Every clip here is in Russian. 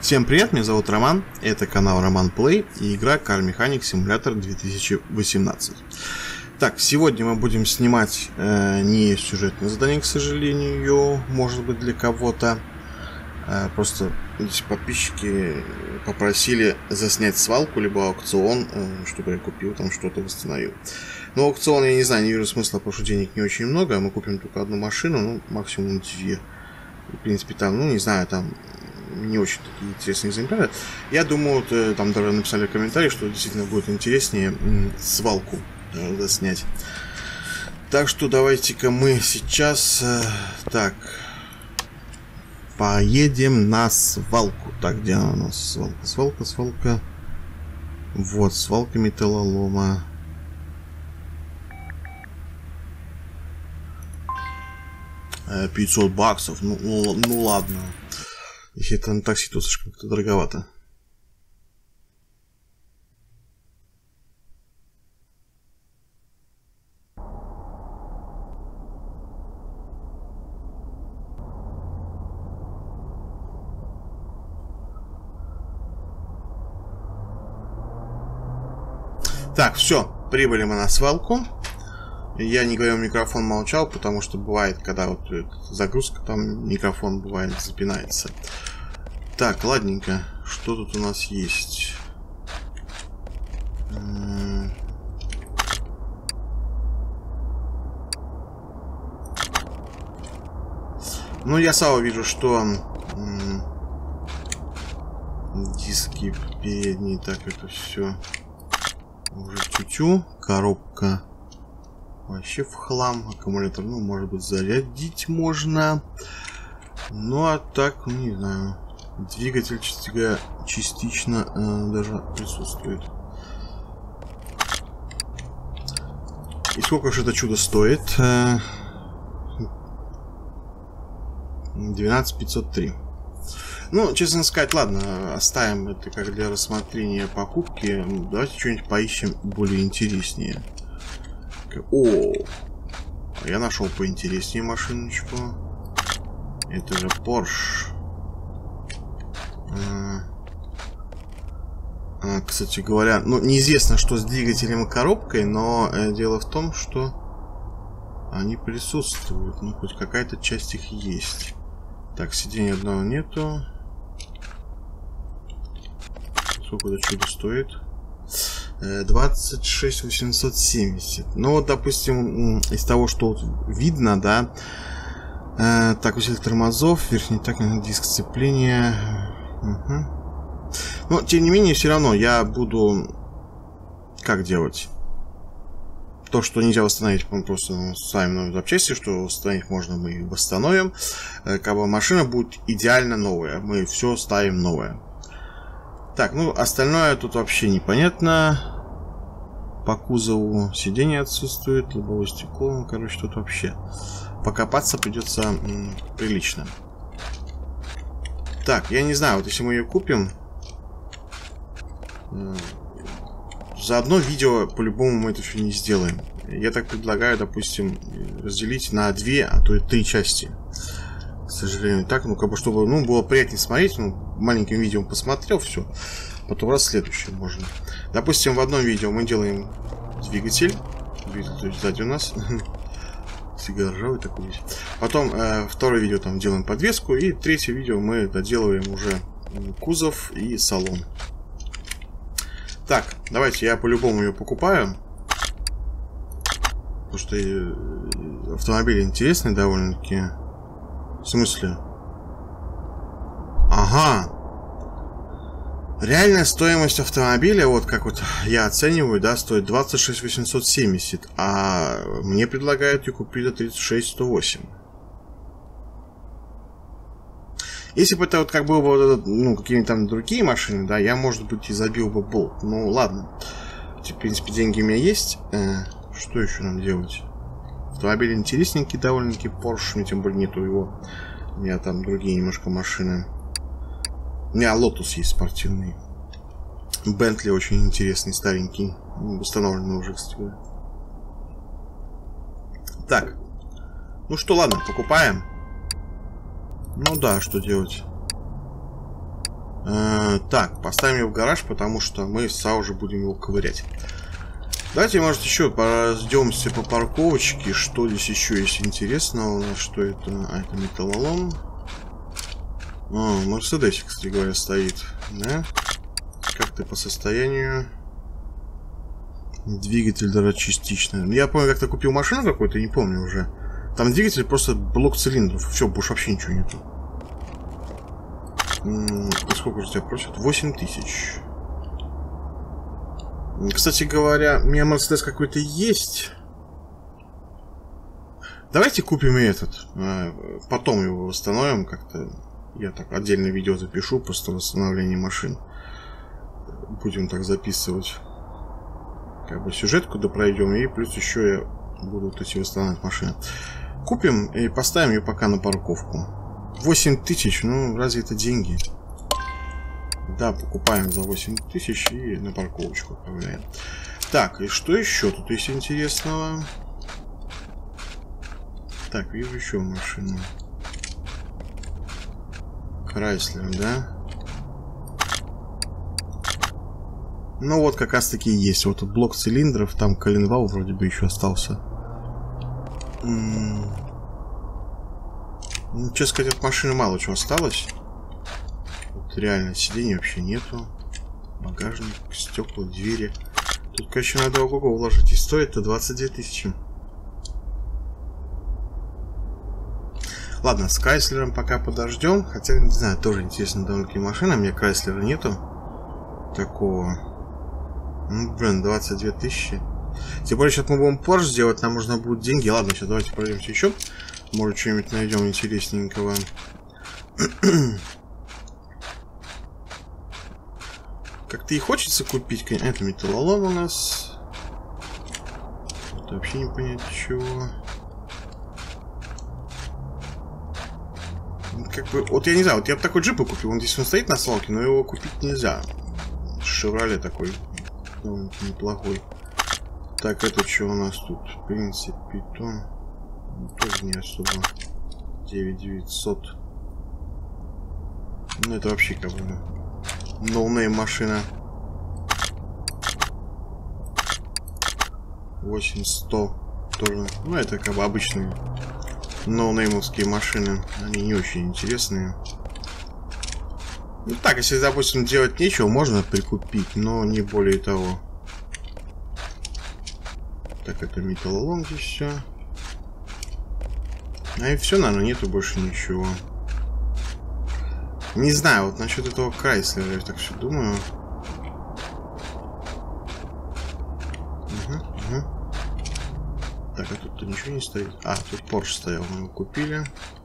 Всем привет, меня зовут Роман, это канал Роман Плей и игра Car Mechanic Simulator 2018. Так, сегодня мы будем снимать не сюжетное задание, к сожалению, может быть для кого-то. Просто здесь подписчики попросили заснять свалку, либо аукцион, чтобы я купил там что-то, восстановил. Но аукцион, я не знаю, не вижу смысла, потому что денег не очень много, мы купим только одну машину, ну, максимум 2. В принципе, там, ну, не знаю, там не очень такие интересные экземпляры. Я думаю, там даже написали в комментарии, что действительно будет интереснее свалку заснять. Так что давайте-ка мы сейчас так поедем на свалку. Так, где она у нас? Свалка. Вот, свалка металлолома. $500. Ну ладно. Если это на такси, то слишком как-то дороговато. Так, все, прибыли мы на свалку. Я не говорил, микрофон молчал, потому что бывает, когда вот загрузка, там микрофон бывает запинается. Так, ладненько. Что тут у нас есть? Ну, я сразу вижу, что диски передние, так, это все уже тю-тю. Коробка вообще в хлам. Аккумулятор, ну, может быть, зарядить можно. Ну, а так, ну, не знаю. Двигатель частично даже присутствует. И сколько же это чудо стоит? 12503. Ну, честно сказать, ладно, оставим это как для рассмотрения покупки. Давайте что-нибудь поищем более интереснее. О, я нашел поинтереснее машиночку. Это же Porsche. Кстати говоря, ну, неизвестно, что с двигателем и коробкой, но дело в том, что они присутствуют. Ну, хоть какая-то часть их есть. Так, сиденья одного нету. Сколько это чудо стоит? 26 870. Ну, вот, допустим, из того, что вот видно, да. Так, усилитель тормозов, верхний так, диск сцепления. Угу. Но, тем не менее, все равно я буду... Как делать? То, что нельзя восстановить, мы просто ставим новые запчасти, что восстановить можно, мы их восстановим. Как бы машина будет идеально новая. Мы все ставим новое. Так, ну, остальное тут вообще непонятно. По кузову сиденье отсутствует, лобовое стекло, ну, короче, тут вообще... Покопаться придется прилично. Так, я не знаю, вот если мы ее купим, за одно видео по-любому мы это все не сделаем. Я так предлагаю, допустим, разделить на 2, а то и 3 части. К сожалению, так, ну, как бы, чтобы, ну, было приятнее смотреть, ну, маленьким видео посмотрел, все, потом раз следующее можно. Допустим, в одном видео мы делаем двигатель, то есть сзади у нас... Ржавый такой весь. Потом второе видео там делаем подвеску. И третье видео мы доделываем уже кузов и салон. Так, давайте я по-любому ее покупаю. Потому что автомобиль интересный довольно-таки. В смысле? Ага. Реальная стоимость автомобиля, вот как вот я оцениваю, да, стоит 26 870, а мне предлагают ее купить за 36 108. Если бы это вот как было бы, ну, какие-нибудь там другие машины, да, я, может быть, и забил бы болт. Ну, ладно. В принципе, деньги у меня есть. Что еще нам делать? Автомобиль интересненький довольно-таки, Porsche, мне тем более нету его. У меня там другие немножко машины. У меня Lotus есть спортивный. Bentley очень интересный, старенький. Установленный уже, кстати. Так. Ну что, ладно, покупаем. Ну да, что делать? Так, поставим его в гараж, потому что мы сразу же будем его ковырять. Давайте, может, еще пораздемся по парковочке. Что здесь еще есть интересного у нас? Что это? А, это металлолом. О, Мерседесик, кстати говоря, стоит. Да? Как ты по состоянию? Двигатель даже частично. Я помню, как ты купил машину какую-то, не помню уже. Там двигатель просто блок цилиндров. Все, больше вообще ничего нету. Сколько же тебя просят? 8000. Кстати говоря, у меня Мерседес какой-то есть. Давайте купим и этот. Потом его восстановим как-то. Я так отдельное видео запишу, просто восстановление машин. Будем так записывать. Как бы сюжетку допройдем. И плюс еще я буду вот эти восстанавливать машины. Купим и поставим ее пока на парковку. 8000, ну разве это деньги? Да, покупаем за 8000 и на парковочку отправляем. Так, и что еще тут есть интересного? Так, вижу еще машину. Крайслер, да? Ну вот как раз таки есть. Вот тут блок цилиндров, там коленвал вроде бы еще остался. Ну, честно сказать, от машины мало чего осталось. Вот реально сидений вообще нету. Багажник, стекла, двери. Тут, конечно, надо ого-го вложить. И стоит-то 22 000. Ладно, с Крайслером пока подождем. Хотя, не знаю, тоже интересная довольно-таки машина. У меня Крайслера нету. Такого. Ну, блин, 22 000. Тем более, сейчас мы будем Porsche сделать. Нам нужно будут деньги. Ладно, сейчас давайте пройдемся еще. Может, что-нибудь найдем интересненького. Как-то и хочется купить. Это металлолом у нас. Это вообще не понять чего. Как бы, вот я не знаю, вот я бы такой джип купил. Он здесь он стоит на свалке, но его купить нельзя. Шевроле такой довольно-таки неплохой. Так, это что у нас тут? В принципе, то тоже не особо. 9900. Ну, это вообще как бы ноунейм машина. 8100 тоже. Ну, это как бы обычные ноунеймовские машины. Они не очень интересные. Ну так, если, допустим, делать нечего, можно прикупить, но не более того. Так, это металлолом здесь все. А и все, наверное, нету больше ничего. Не знаю, вот насчет этого Крайслера, я так все думаю. Так, а тут-то ничего не стоит. А, тут Porsche стоял, мы его купили.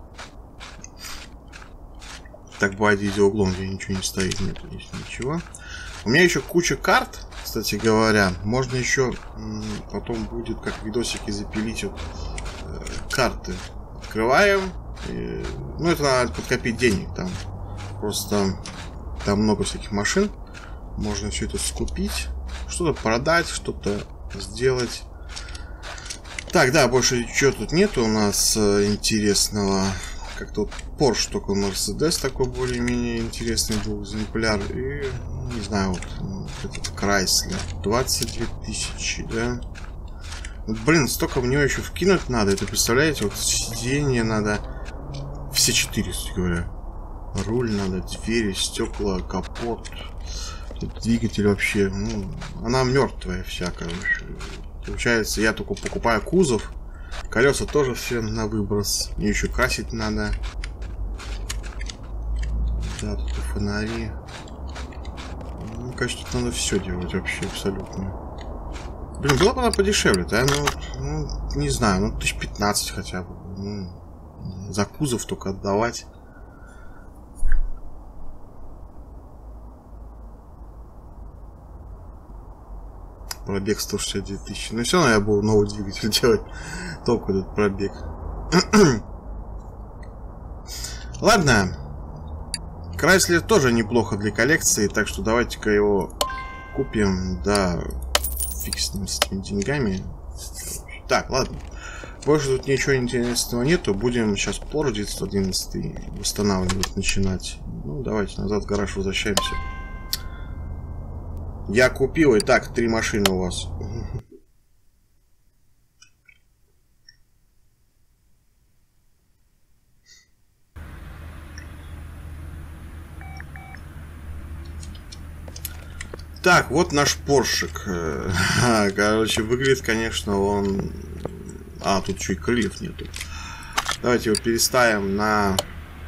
Так, бади за углом, где ничего не стоит, нет здесь ничего. У меня еще куча карт, кстати говоря. Можно еще потом будет как видосики запилить вот, карты. Открываем. Ну, это надо подкопить денег там. Просто там много всяких машин. Можно все это скупить. Что-то продать, что-то сделать. Так, да, больше ничего тут нету у нас интересного. Как-то вот Porsche, только Mercedes такой более-менее интересный был, экземпляр. И, не знаю, вот этот Chrysler. 22 000, да? Вот, блин, столько в него еще вкинуть надо. Это, представляете, вот сиденье надо. Все 4, кстати говоря. Руль надо, двери, стекла, капот. Тут двигатель вообще, ну, она мертвая вся, короче. Получается, я только покупаю кузов. Колеса тоже все на выброс. Мне еще красить надо. Да, тут и фонари. Ну, конечно, тут надо все делать вообще абсолютно. Блин, было бы она подешевле, да? Ну, не знаю, ну 1015 хотя бы. Ну, за кузов только отдавать. Пробег 162 000. Ну все равно я был новый двигатель делать. Только этот пробег. Ладно. Крайслер тоже неплохо для коллекции. Так что давайте-ка его купим. Да, фиг с ним, с этими деньгами. Так, ладно. Больше тут ничего интересного нету. Будем сейчас Порджит 111 восстанавливать, начинать. Ну, давайте назад в гараж возвращаемся. Я купил. Итак, 3 машины у вас. Так, вот наш Поршик. Короче, выглядит, конечно, он... А, тут еще и крыльев нету. Давайте его переставим на...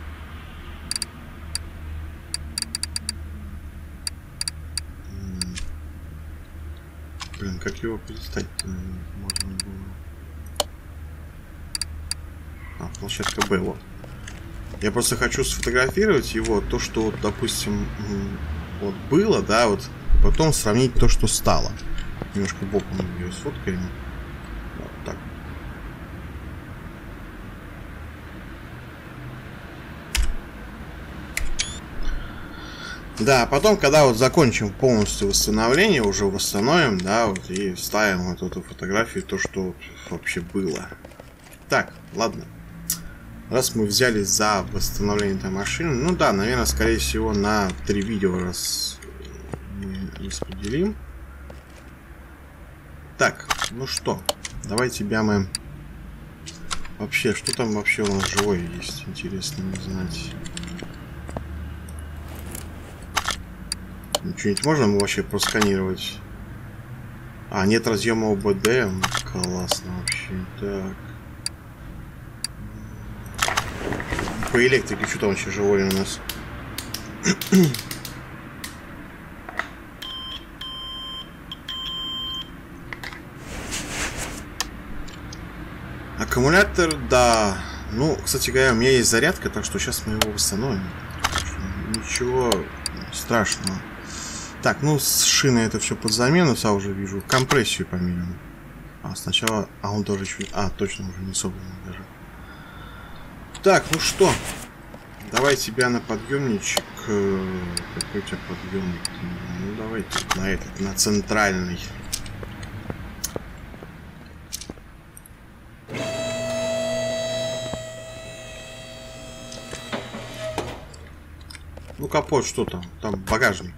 Блин, как его переставить-то можно было? А, площадка Б, вот. Я просто хочу сфотографировать его, то, что, вот, допустим, вот было, да, вот, потом сравнить то, что стало. Немножко боком ее сфоткаем. Вот так. Да, потом, когда вот закончим полностью восстановление, уже восстановим, да, вот, и вставим вот эту фотографию, то, что вот вообще было. Так, ладно. Раз мы взялись за восстановление этой машины, ну да, наверное, скорее всего, на 3 видео раз мы распределим. Так, ну что, давай тебя мы... Вообще, что там вообще у нас живое есть, интересно не знать. Что-нибудь можно мы вообще просканировать? А, нет разъема ОБД. Классно вообще. Так. По электрике что там вообще живое у нас? Аккумулятор, да. Ну, кстати говоря, у меня есть зарядка, так что сейчас мы его восстановим. Ничего страшного. Так, ну с шиной это все под замену, я уже вижу. Компрессию померим. А сначала... А он тоже чуть... А, точно уже не собран даже. Так, ну что? Давай тебя на подъемничек. Какой у тебя подъемник? Ну давайте на этот, на центральный. Ну капот, что там? Там багажник.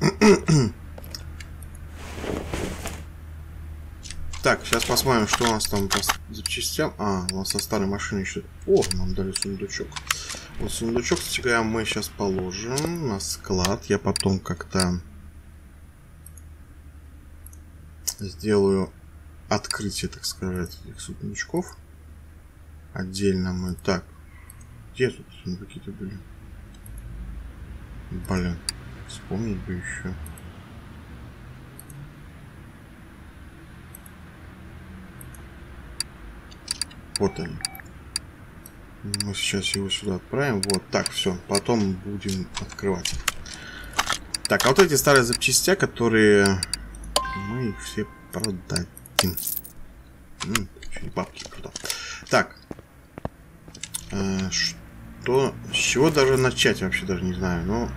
Так, сейчас посмотрим, что у нас там по запчастям. А, у нас со старой машины еще... О, нам дали сундучок. Вот сундучок, кстати говоря, мы сейчас положим на склад. Я потом как-то сделаю открытие, так сказать, этих сундучков. Отдельно мы... Так, где тут сундуки-то были? Блин, вспомнить бы еще. Вот они. Мы сейчас его сюда отправим. Вот так, все. Потом будем открывать. Так, а вот эти старые запчастя, которые... Мы их все продадим. Бабки, круто. Так. Что... С чего даже начать, вообще даже не знаю. Но...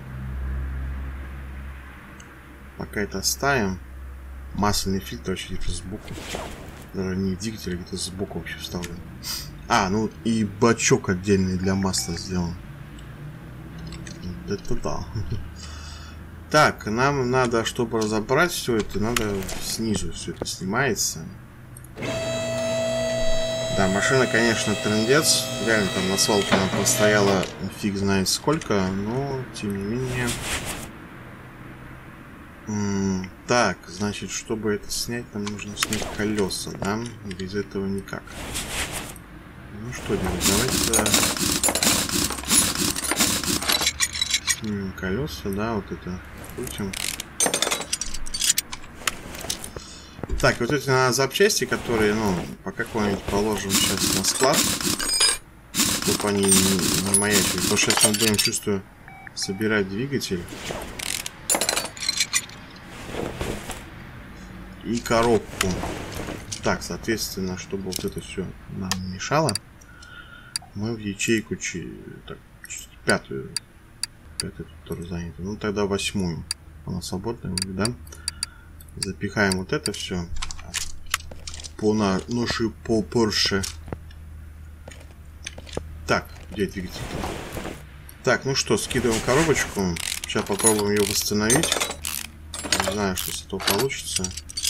Пока это оставим. Масляный фильтр вообще где-то сбоку. Даже не двигатель, а где-то сбоку вообще вставлен. А, ну и бачок отдельный для масла сделан. Это да. Так, нам надо, чтобы разобрать все это, надо снизу все это снимается. Да, машина, конечно, трындец. Реально там на свалке она простояла фиг знает сколько, но тем не менее. Так, значит, чтобы это снять, нам нужно снять колеса, да? Без этого никак. Ну что делать? Давайте снимем колеса, да, вот это крутим. Так, вот эти запчасти, которые, ну, по какой-нибудь положим сейчас на склад, чтобы они не маячили. Потому что сейчас мы будем, чувствую, собирать двигатель. И коробку. Так, соответственно, чтобы вот это все нам не мешало, мы в ячейку так, пятую тоже заняты. Ну тогда 8-ю. Она свободная, да? Запихаем вот это все по Porsche Так, где двигатель? Так, ну что, скидываем коробочку. Сейчас попробуем ее восстановить. Не знаю, что с этого получится.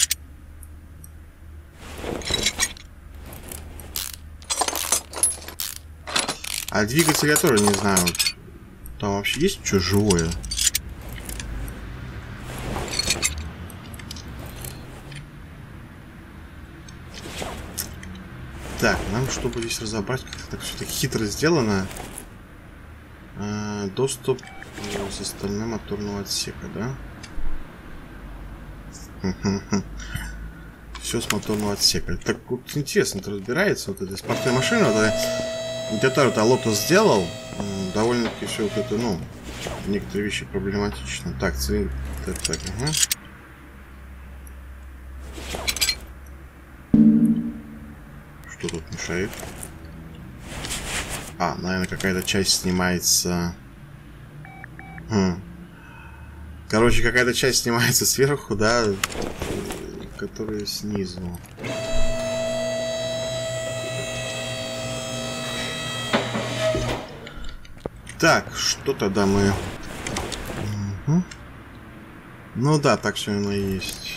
А двигатель я тоже не знаю. Там вообще есть что живое? Так, нам, чтобы здесь разобрать, как так все так хитро сделано. Доступ с остальным моторного отсека, да? Все с моторного отсека. Так вот интересно, это разбирается. Вот эта спортивная машина, вот это вот Lotus сделал. Довольно-таки все вот это, ну, некоторые вещи проблематичны. Так, цилиндр. Так, ага. Что тут мешает? А, наверное, какая-то часть снимается. Короче, какая-то часть снимается сверху, да, которая снизу. Так, что тогда мы... Ну да, так все оно и есть.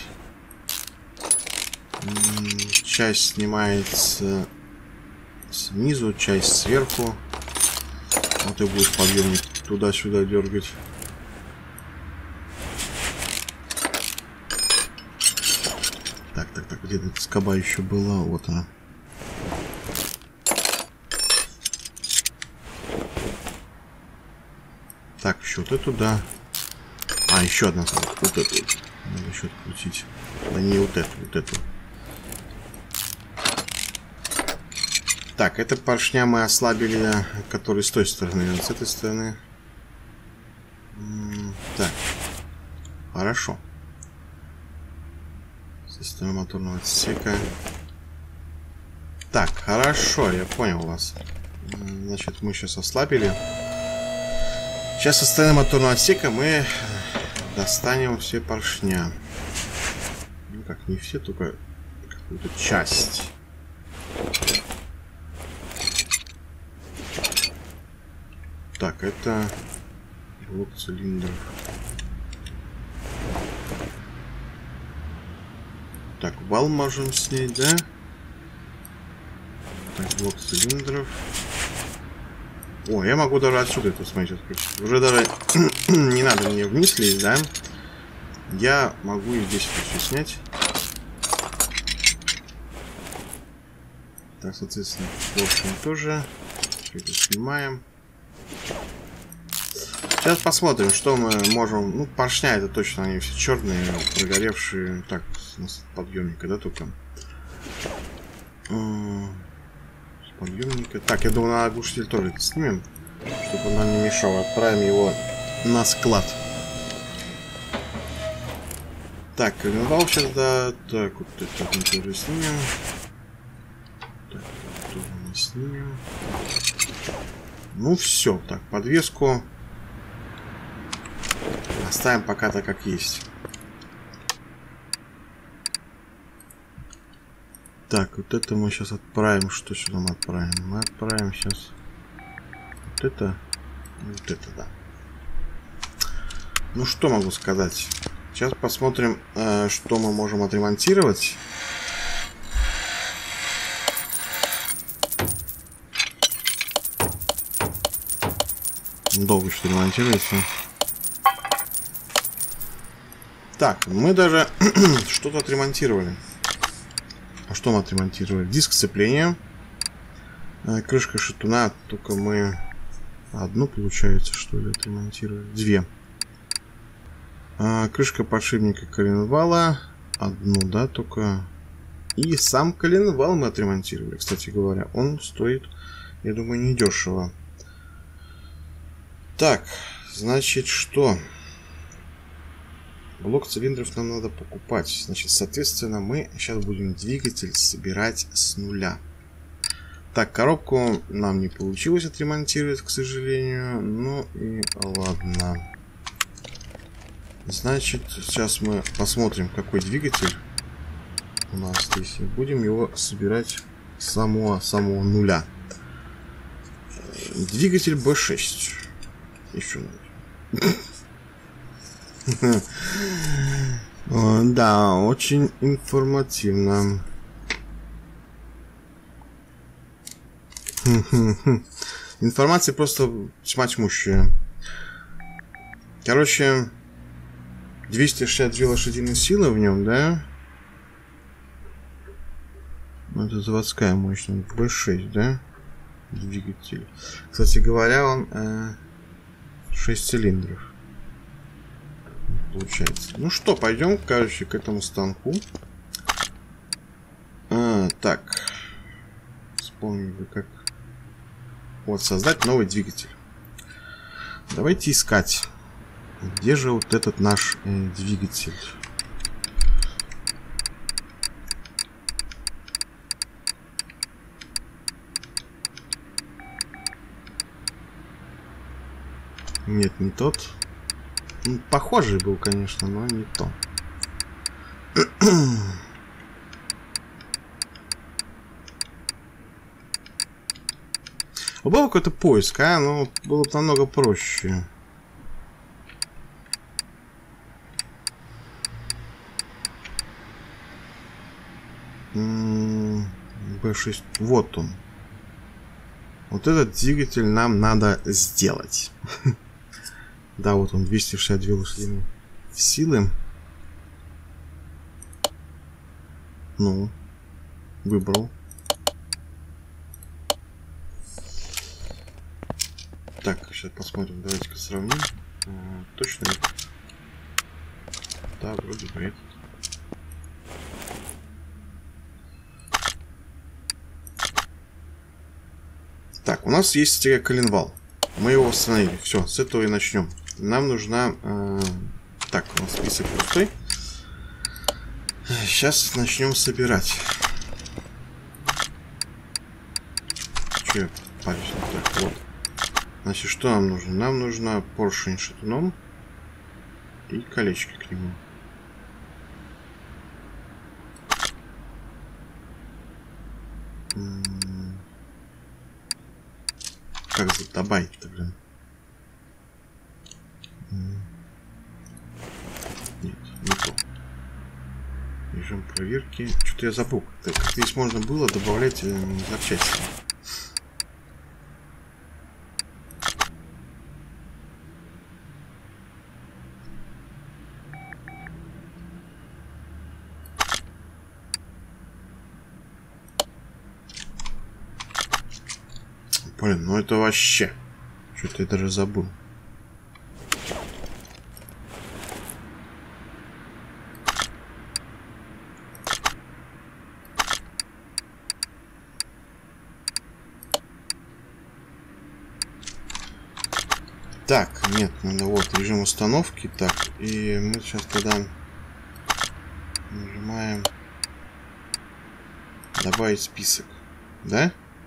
Часть снимается снизу, часть сверху. Вот ты будешь подъемник туда-сюда дергать. Так, где-то скоба еще была, вот она. Так, еще вот эту, да. А, еще одна. Вот эту. Надо еще открутить. Да не вот эту, вот эту. Так, это поршня мы ослабили, который с той стороны, с этой стороны. Так. Хорошо. Система моторного отсека. Так, хорошо, я понял вас. Значит, мы сейчас ослабили. Сейчас со стороны моторного отсека мы достанем все поршня. Ну как, не все, только какую-то часть. Так, это блок цилиндров. Так, вал можем снять, да? Так, блок цилиндров. О, я могу даже отсюда это смотреть. Уже даже не надо мне вниз лезть, да? Я могу и здесь это все снять. Так, соответственно, поршень тоже. Это снимаем. Сейчас посмотрим, что мы можем... Ну, поршня это точно, они все черные, прогоревшие. Так, с подъемника, да, только? С подъемника. Так, я думаю, на глушитель тоже это снимем, чтобы он нам не мешал. Отправим его на склад. Так, коленвал сейчас, да. Так, вот это мы тоже снимем. Так, это тоже мы снимем. Ну, все. Так, подвеску оставим пока так, как есть. Так, вот это мы сейчас отправим. Что сюда мы отправим? Мы отправим сейчас вот это и вот это, да. Ну, что могу сказать? Сейчас посмотрим, что мы можем отремонтировать. Долго что ремонтируется. Так, мы даже что-то отремонтировали. А что мы отремонтировали? Диск сцепления. Крышка шатуна. Только мы одну, получается, что ли, отремонтировали. Две. Крышка подшипника коленвала. Одну, да, только. И сам коленвал мы отремонтировали. Кстати говоря, он стоит, я думаю, недешево. Так, значит, что? Блок цилиндров нам надо покупать. Значит, соответственно, мы сейчас будем двигатель собирать с нуля. Так, коробку нам не получилось отремонтировать, к сожалению. Ну и ладно. Значит, сейчас мы посмотрим, какой двигатель у нас здесь. И будем его собирать с самого нуля. двигатель B6. Еще надо. Да, очень информативно. Информация просто тьма тьмущая. Короче, 262 лошадиные силы в нем, да? Это заводская мощность. B6, да? Двигатель. Кстати говоря, он 6 цилиндров. Получается. Ну что, пойдем, короче, к этому станку. Так. Вспомнили, как... Вот, создать новый двигатель. Давайте искать. Где же вот этот наш двигатель? Нет, не тот. Ну, похожий был, конечно, но не то. Был какой-то поиск, а? Ну, было бы намного проще. B6. Вот он. Вот этот двигатель нам надо сделать. Да, вот он, 262 лошадиные силы. Ну, выбрал. Так, сейчас посмотрим, давайте-ка сравним. Точно ли? Да, вроде бы этот. Так, у нас есть коленвал. Мы его восстановили. Все, с этого и начнем. Нам нужна... Так, у нас список пустой. Сейчас начнем собирать. Че я парюсь? Так, вот. Значит, что нам нужно? Нам нужно поршень с шатуном и колечки к нему. Как добавить-то, блин? Нет, не то. Режим проверки. Что-то я забыл. Так, как здесь можно было добавлять запчасти. Блин, ну это вообще. Что-то я даже забыл. Так, нет, надо вот режим установки. Так, и мы сейчас тогда нажимаем добавить список. Да?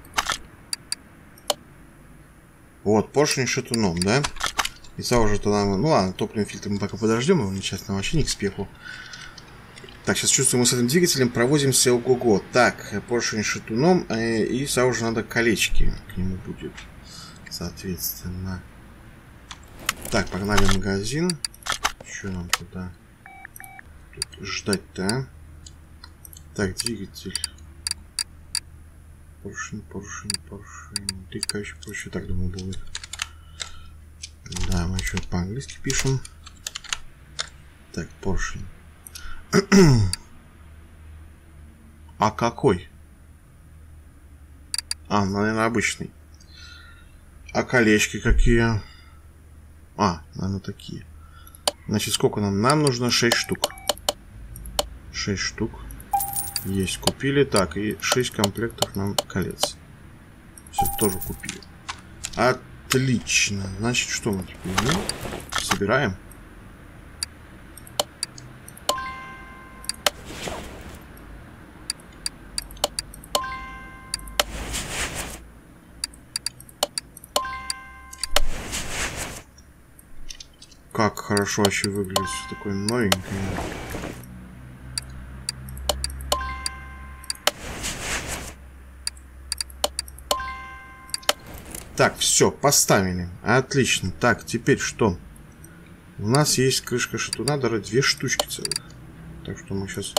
Вот, поршень с шатуном, да? И сразу же тогда... Ну ладно, топливный фильтр мы пока подождем, его сейчас нам вообще не к спеху. Так, сейчас чувствуем, мы с этим двигателем провозимся ого-го. Так, поршень с шатуном, и сразу же надо колечки к нему будет. Соответственно. Так, погнали в магазин. Что нам туда ждать-то, а? Так, двигатель. Поршень. Ты, конечно, проще, так думаю, будет. Да, мы еще по-английски пишем. Так, поршень. А какой? А, наверное, обычный. А колечки какие? А, наверное, такие. Значит, сколько нам? Нам нужно 6 штук. 6 штук. Есть, купили. Так, и 6 комплектов нам колец. Все, тоже купили. Отлично. Значит, что мы теперь? Ну, собираем. Как хорошо вообще выглядит. Такое новенькое. Так, все, поставили. Отлично. Так, теперь что? У нас есть крышка шатуна, даже 2 штучки целых. Так что мы сейчас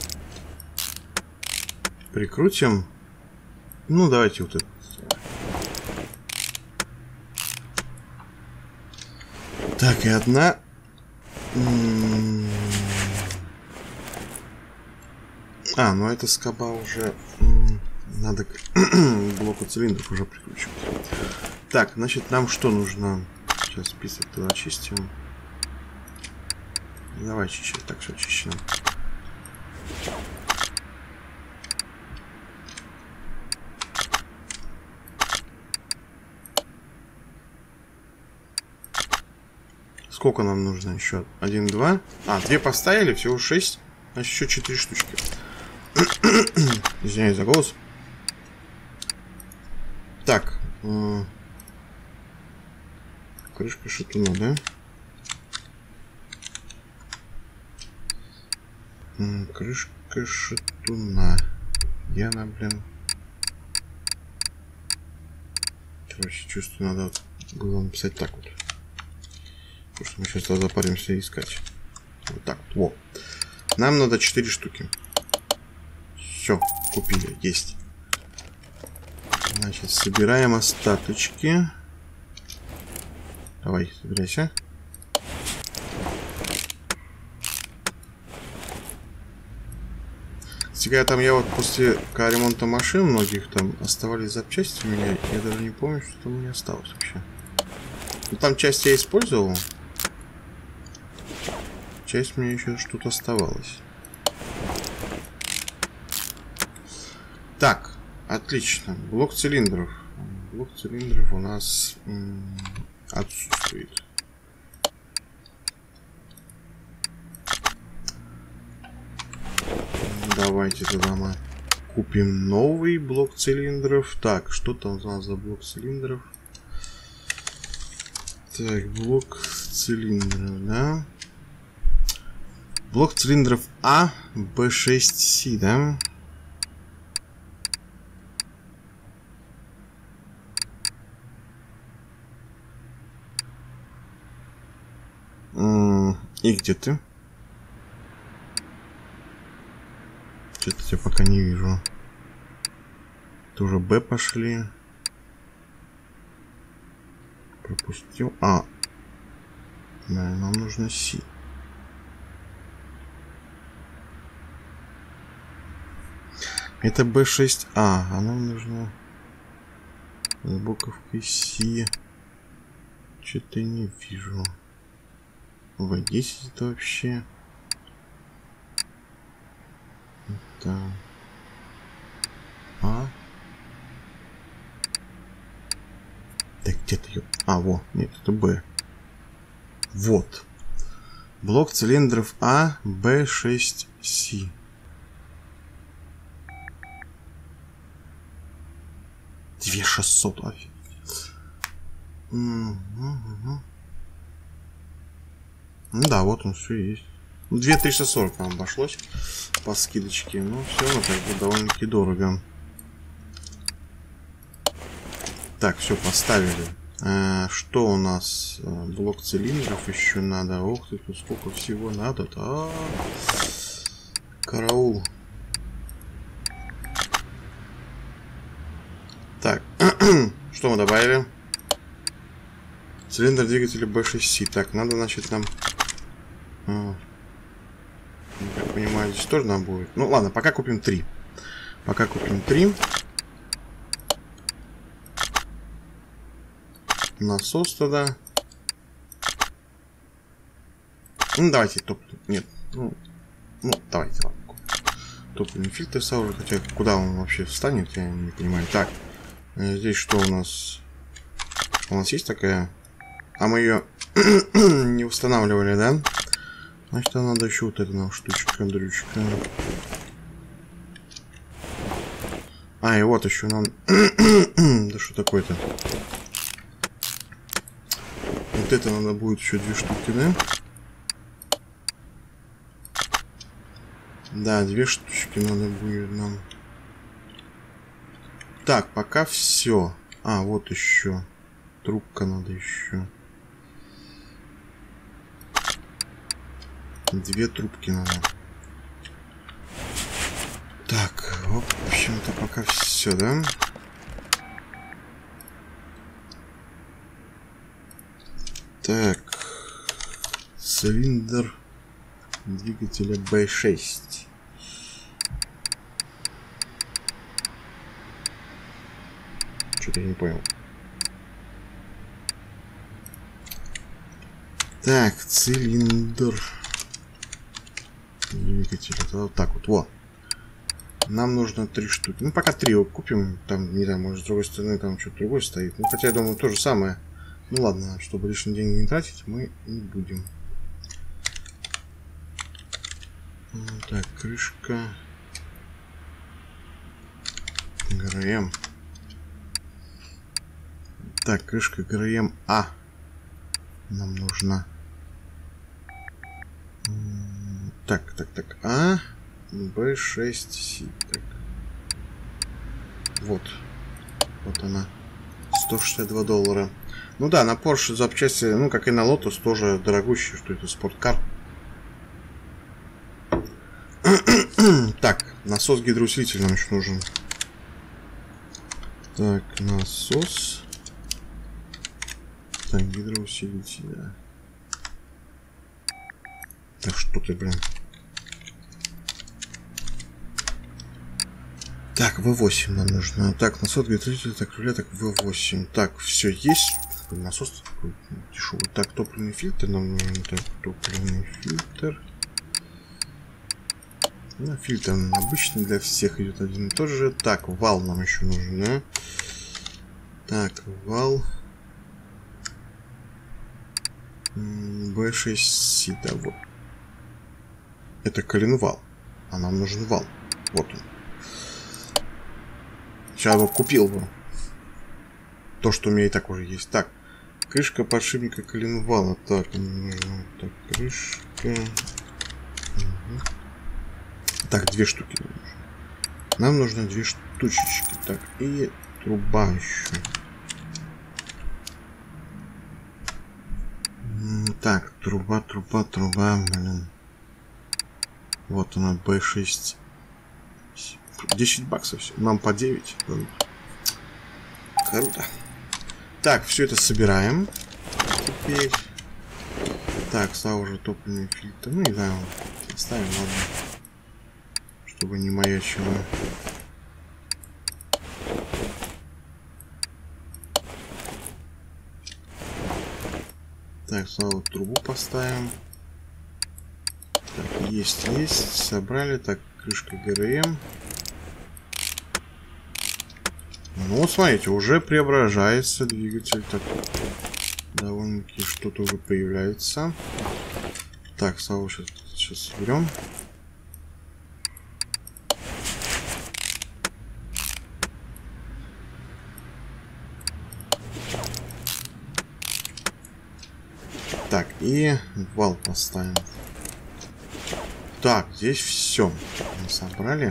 прикрутим. Ну, давайте вот это. Так, и одна. А, ну это скоба уже... Надо к блоку цилиндров уже прикручивать. Так, значит, нам что нужно? Сейчас список-то очистим. Давай чуть-чуть, так все очищено. Сколько нам нужно еще? 1, 2. А, 2 поставили, всего 6. Значит, еще 4 штучки. Извиняюсь за голос. Так. Крышка шатуна, да? Крышка шатуна. Где она, блин? Короче, чувствую, надо было написать так вот. Потому что мы сейчас туда запаримся искать. Вот так вот. Во. Нам надо 4 штуки. Все, купили, есть. Значит, собираем остаточки. Давай, собирайся. Кстати, там я вот после ремонта машин многих там оставались запчасти у меня. Я даже не помню, что там у меня осталось вообще. Ну, там часть я использовал. Часть мне еще что-то оставалось. Так, отлично. Блок цилиндров. Блок цилиндров у нас отсутствует. Давайте тогда мы купим новый блок цилиндров. Так, что там у нас за блок цилиндров? Так, блок цилиндров, да? Блок цилиндров А, Б6С, да? И где ты? Что-то тебя пока не вижу. Ты уже Б пошли. Пропустил. А. Да, нам нужно С. Это Б6А. А нам нужно с буковкой С. Что-то не вижу. В10 это вообще. Это А. Так где-то ее. А, во, нет, это Б. Вот. Блок цилиндров А, Б6С. Две 600, офигеть. Ну да, вот он все есть. 2340 нам обошлось по скидочке. Но все равно как бы довольно-таки дорого. Так, все, поставили. Что у нас? Блок цилиндров еще надо. Ох ты, тут сколько всего надо-то. Караул. Так, что мы добавили? Цилиндр двигателя B6C. Так, надо, значит, нам... Я понимаю, здесь тоже нам будет. Ну ладно, пока купим 3. Пока купим 3. Насос тогда. Ну давайте топливо. Нет. Ну давайте, ладно. Топливный фильтр сразу. Хотя куда он вообще встанет, я не понимаю. Так. Здесь что у нас? У нас есть такая... А мы ее не устанавливали, да? Значит, нам надо еще вот эта нам штучка, дрючка. А, и вот еще нам... Да что такое-то? Вот это надо будет еще 2 штуки, да? Да, 2 штучки надо будет нам. Так, пока все. А, вот еще. Трубка надо еще. 2 трубки надо. Так, в общем-то, пока все, да? Так. Цилиндр двигателя B6. Что-то я не понял. Так, цилиндр двигателя. Вот так вот. Во. Нам нужно 3 штуки. Ну, пока 3 купим. Там, не знаю, может, с другой стороны там что-то другое стоит. Ну, хотя, я думаю, то же самое. Ну, ладно, чтобы лишние деньги не тратить, мы не будем. Так, крышка. ГРМ. Так, крышка ГРМ А. Нам нужна. Так. А. B6C. Так. Вот она. $162. Ну да, на Porsche запчасти, ну как и на Lotus, тоже дорогущие, что это спорткар. Так, насос гидроусилитель нам еще нужен. Так, насос. Так, гидроусилитель, да. Так, что ты, блин. Так, V8 нам нужно. Так, насос гидроусилитель, так, руля, так, V8. Так, все есть. Насос такой дешевый. Так, топливный фильтр нам нужен. Так, топливный фильтр. Ну, фильтр обычный для всех идет один и тот же. Так, вал нам еще нужен, да? Так, вал. B6C, да, вот. Это коленвал. А нам нужен вал. Вот он. Сейчас бы купил бы. То, что у меня и так уже есть. Так, крышка подшипника коленвала. Так, нужно. Так, крышка. Угу. Так, 2 штуки нам нужно. Нам нужно 2 штучечки. Так, и труба еще. Так, труба, блин. Вот она, B6. 10 баксов все. Нам по 9. Круто. Так, все это собираем. Теперь. Так, стал уже топливный фильтр. Ну, не знаю, ставим, ладно. Чтобы не маячило. Так, снова трубу поставим. Так, есть. Собрали. Так, крышка ГРМ. Ну, смотрите, уже преображается двигатель. Так, довольно-таки что-то уже появляется. Так, снова сейчас соберем. Так, и вал поставим. Так, здесь все. Мы собрали.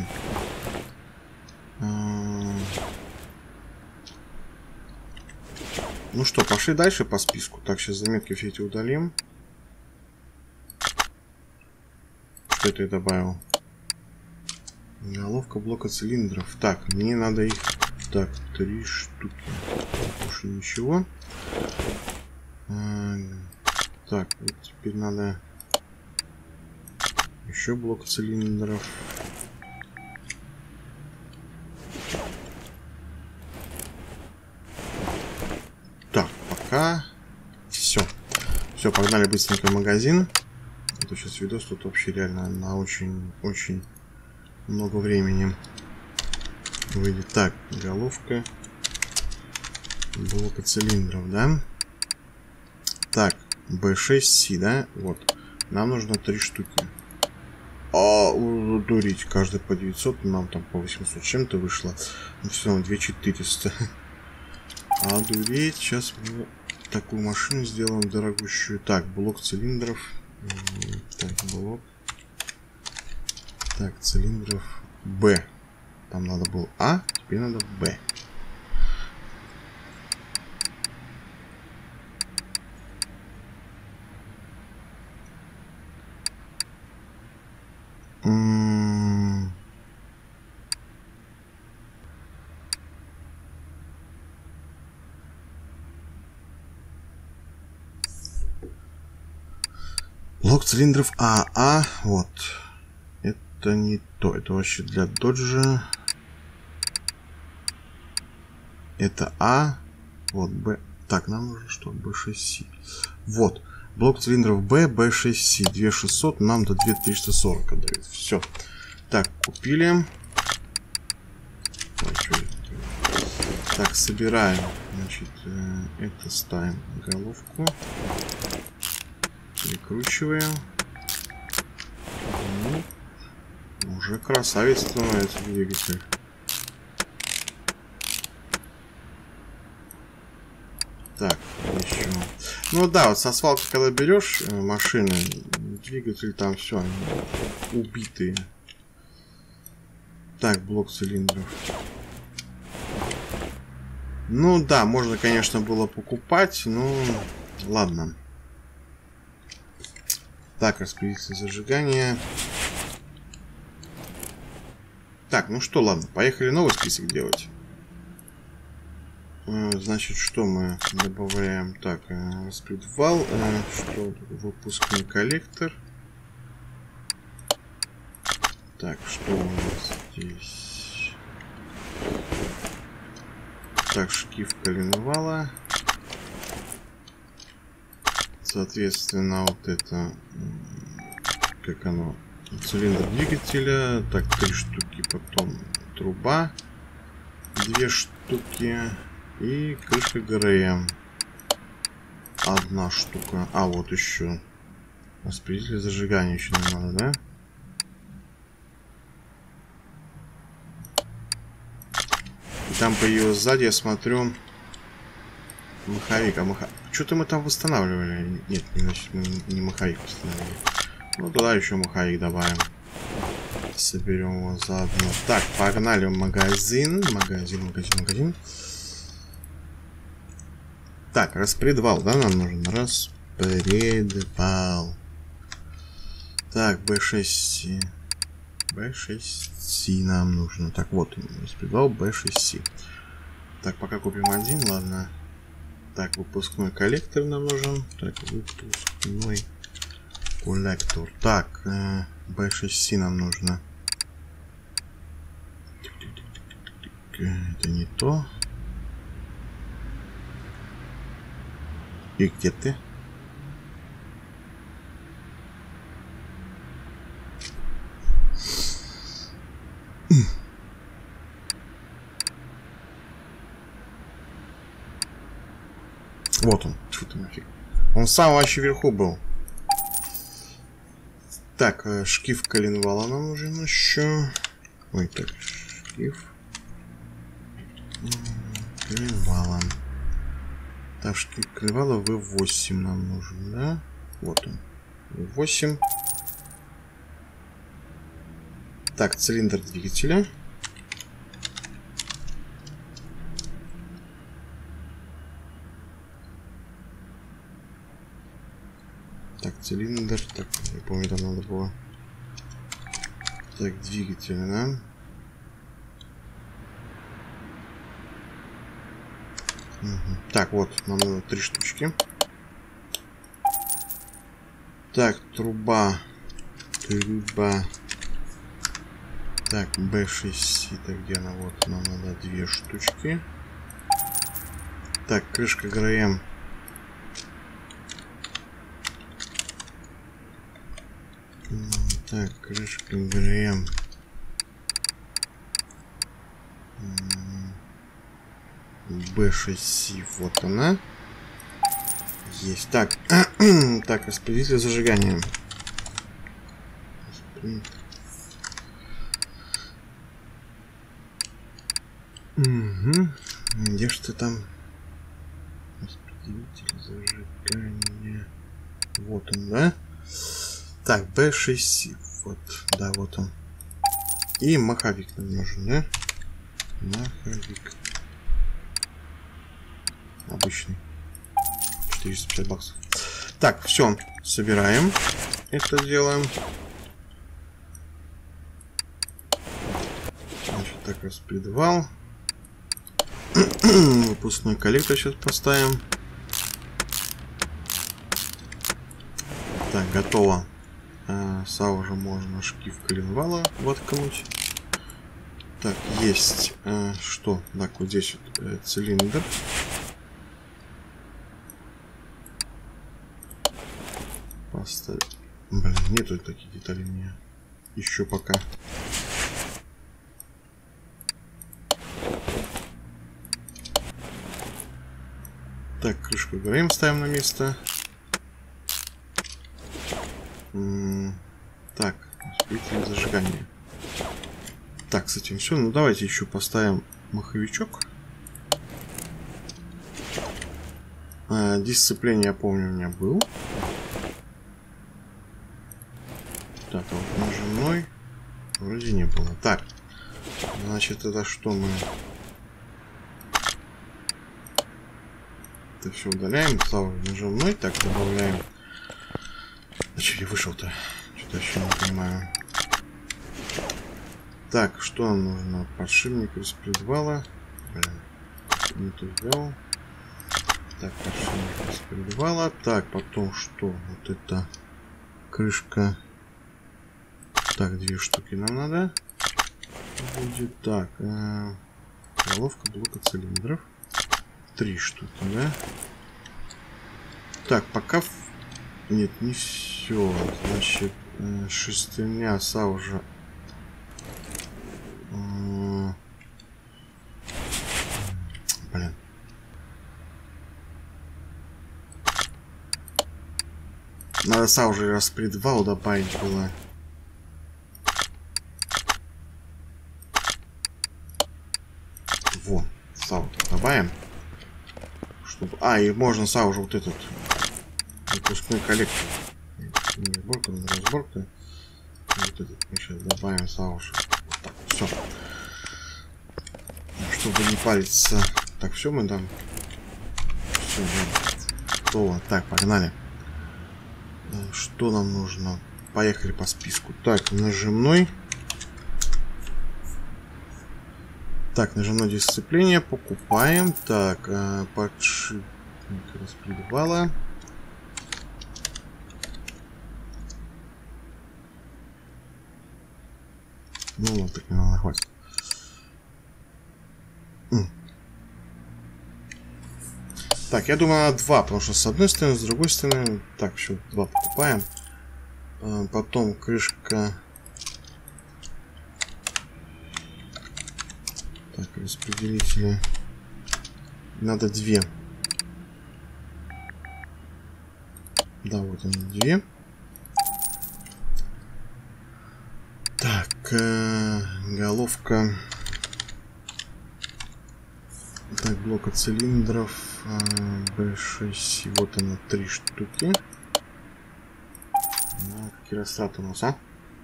Ну что, пошли дальше по списку. Так, сейчас заметки все эти удалим. Что это я добавил? Головка блока цилиндров. Так, мне надо их... Так, 3 штуки. Больше ничего. Так, вот теперь надо... Еще блок цилиндров. Так, пока все. Все, погнали быстренько в магазин. Это сейчас видос тут вообще реально на очень много времени выйдет. Так, головка блока цилиндров, да? Так, B6C, да? Вот. Нам нужно 3 штуки. А, дурить, каждый по 900, нам там по 800 чем-то вышло. Ну, все равно 2400. А дурить, сейчас мы такую машину сделаем дорогущую. Так, блок цилиндров. Так, блок. Так, цилиндров Б. Там надо было А, теперь надо Б. Блок цилиндров АА. Вот. Это не то. Это вообще для доджа. Это А. Вот Б. Так, нам нужно что? B6C. Вот. Блок цилиндров Б, B6C. 2600 нам до 2340 отдают. Все. Так, купили. Так, собираем. Значит, это ставим головку. Прикручиваем. Ну, уже красавец становится двигатель. Так, еще. Ну да, вот со свалки, когда берешь машины, двигатель там все, убитые. Так, блок цилиндров. Ну да, можно, конечно, было покупать, но ладно. Так, распределитель зажигания. Так, ну что, ладно, поехали новый список делать. Значит, что мы добавляем? Так, распредвал, что выпускной коллектор. Так, что у нас здесь? Так, шкив коленвала. Соответственно, вот это, как оно, цилиндр двигателя. Так, 3 штуки, потом труба, 2 штуки и крышка ГРМ. 1 штука. А, вот еще распределитель зажигания еще не надо, да? Там появилось сзади, я смотрю, маховик. А что-то мы там восстанавливали. Нет, значит, мы не маховик восстановили. Ну, туда еще маховик добавим. Соберем его заодно. Так, погнали в магазин. Магазин. Так, распредвал, да, нам нужен? Распредвал. Так, B6C. B6C нам нужно. Так, вот он, распредвал B6C. Так, пока купим один, ладно. Так, выпускной коллектор нам нужен. Так, выпускной коллектор. Так, B6C нам нужно. Это не то. И где ты? Вот он. Тьфу ты нафиг. Он сам вообще вверху был. Так, шкив коленвала нам нужен еще. Ой, так, шкив коленвала. Так, шкив коленвала V8 нам нужен, да? Вот он. V8. Так, цилиндр двигателя. Так, цилиндр. Так, не помню, там надо было. Так, двигатель, да? Угу. Так, вот, нам надо 3 штучки. Так, труба. Так, B6C, так, где она? Вот, нам надо 2 штучки. Так, крышка ГРМ. Так, крышка ГРМ. B6C, вот она. Есть. Так, так, распределитель зажигания. Угу. Где ж ты там? Распределитель зажигания. Вот он, да? Так, B6C. Вот, да, вот он. И маховик нам нужен, да? Маховик. Обычный. 450 баксов. Так, все. Собираем. Это делаем. Значит, так, распредвал. Выпускной коллектор сейчас поставим. Так, Так, готово. Саужа можно шкив коленвала воткнуть. Так, есть. Что? Так, вот здесь вот цилиндр. Поставить. Блин, нету таких деталей у меня. Еще пока. Так, крышку ГРМ ставим на место. Так, осветитель зажигания. Так, с этим все. Ну, давайте еще поставим маховичок. Дисциплин, я помню, у меня был. Так, а вот нажимной вроде не было. Так, значит, это что мы... Это все удаляем. Ставим нажимной. Так, добавляем... А че я вышел-то? Что-то еще не понимаю. Так, что нам нужно? Подшипник распредвала. Блин, не то взял. Так, подшипник распредвала. Так, потом что? Вот это крышка. Так, 2 штуки нам надо. Будет так. Головка блока цилиндров. 3 штуки, да? Так, пока... Нет, не все. Значит, шестерня Саужа. Блин. Надо Саужа распредвал добавить было. Во, Саужа добавим. Чтобы... и можно Саужа вот этот выпускной коллектор. Не сборка, но разборка. Вот этот мы сейчас добавим Саужа. Вот так, все. Чтобы не париться. Так, все, мы там. Все, готово. Так, погнали. Что нам нужно? Поехали по списку. Так, нажимной. Так, нажимное дисциплине. Покупаем. Так, подшипник распредвала. Ну, вот так не надо, хватит. Так, я думаю, надо 2, потому что с одной стороны, с другой стороны. Так, все, 2 покупаем. Потом крышка. Так, распределители. Надо 2. Да, вот они 2. Так, головка. Так, блока цилиндров. B6. Вот она, 3 штуки. Кирострат у нас, а?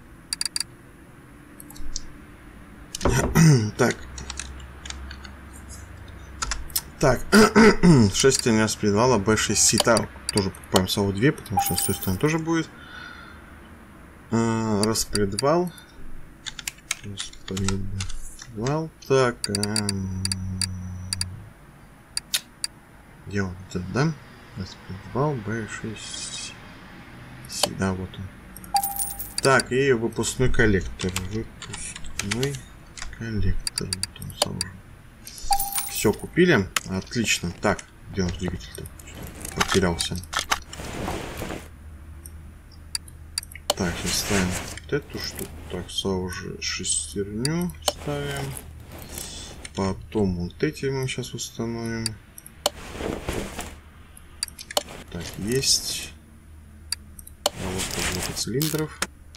Так. Так. 6 меня распредвала B6C. Так, тоже покупаем САУ 2, потому что с той стороны тоже будет. Распредвал. Распредвал. Так. Где он? Это, да? Распредвал B6C. Да, вот он. Так, и выпускной коллектор. Выпускной коллектор. Вот он сам уже. Все, купили. Отлично. Так, где у нас двигатель-то? Потерялся. Так, сейчас ставим вот эту штуку. Так, уже шестерню ставим. Потом вот эти мы сейчас установим. Так, есть. Вот блока цилиндров.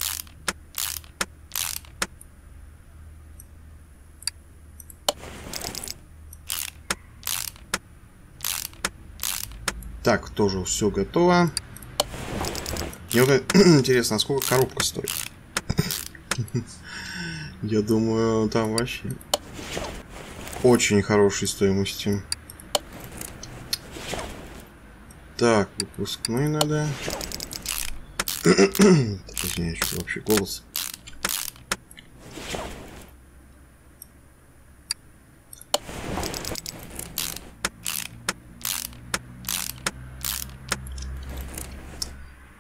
Так, тоже все готово. Мне вот интересно, а сколько коробка стоит? Я думаю, там вообще очень хорошей стоимости. Так, выпускной надо. Извиняюсь, что вообще голос.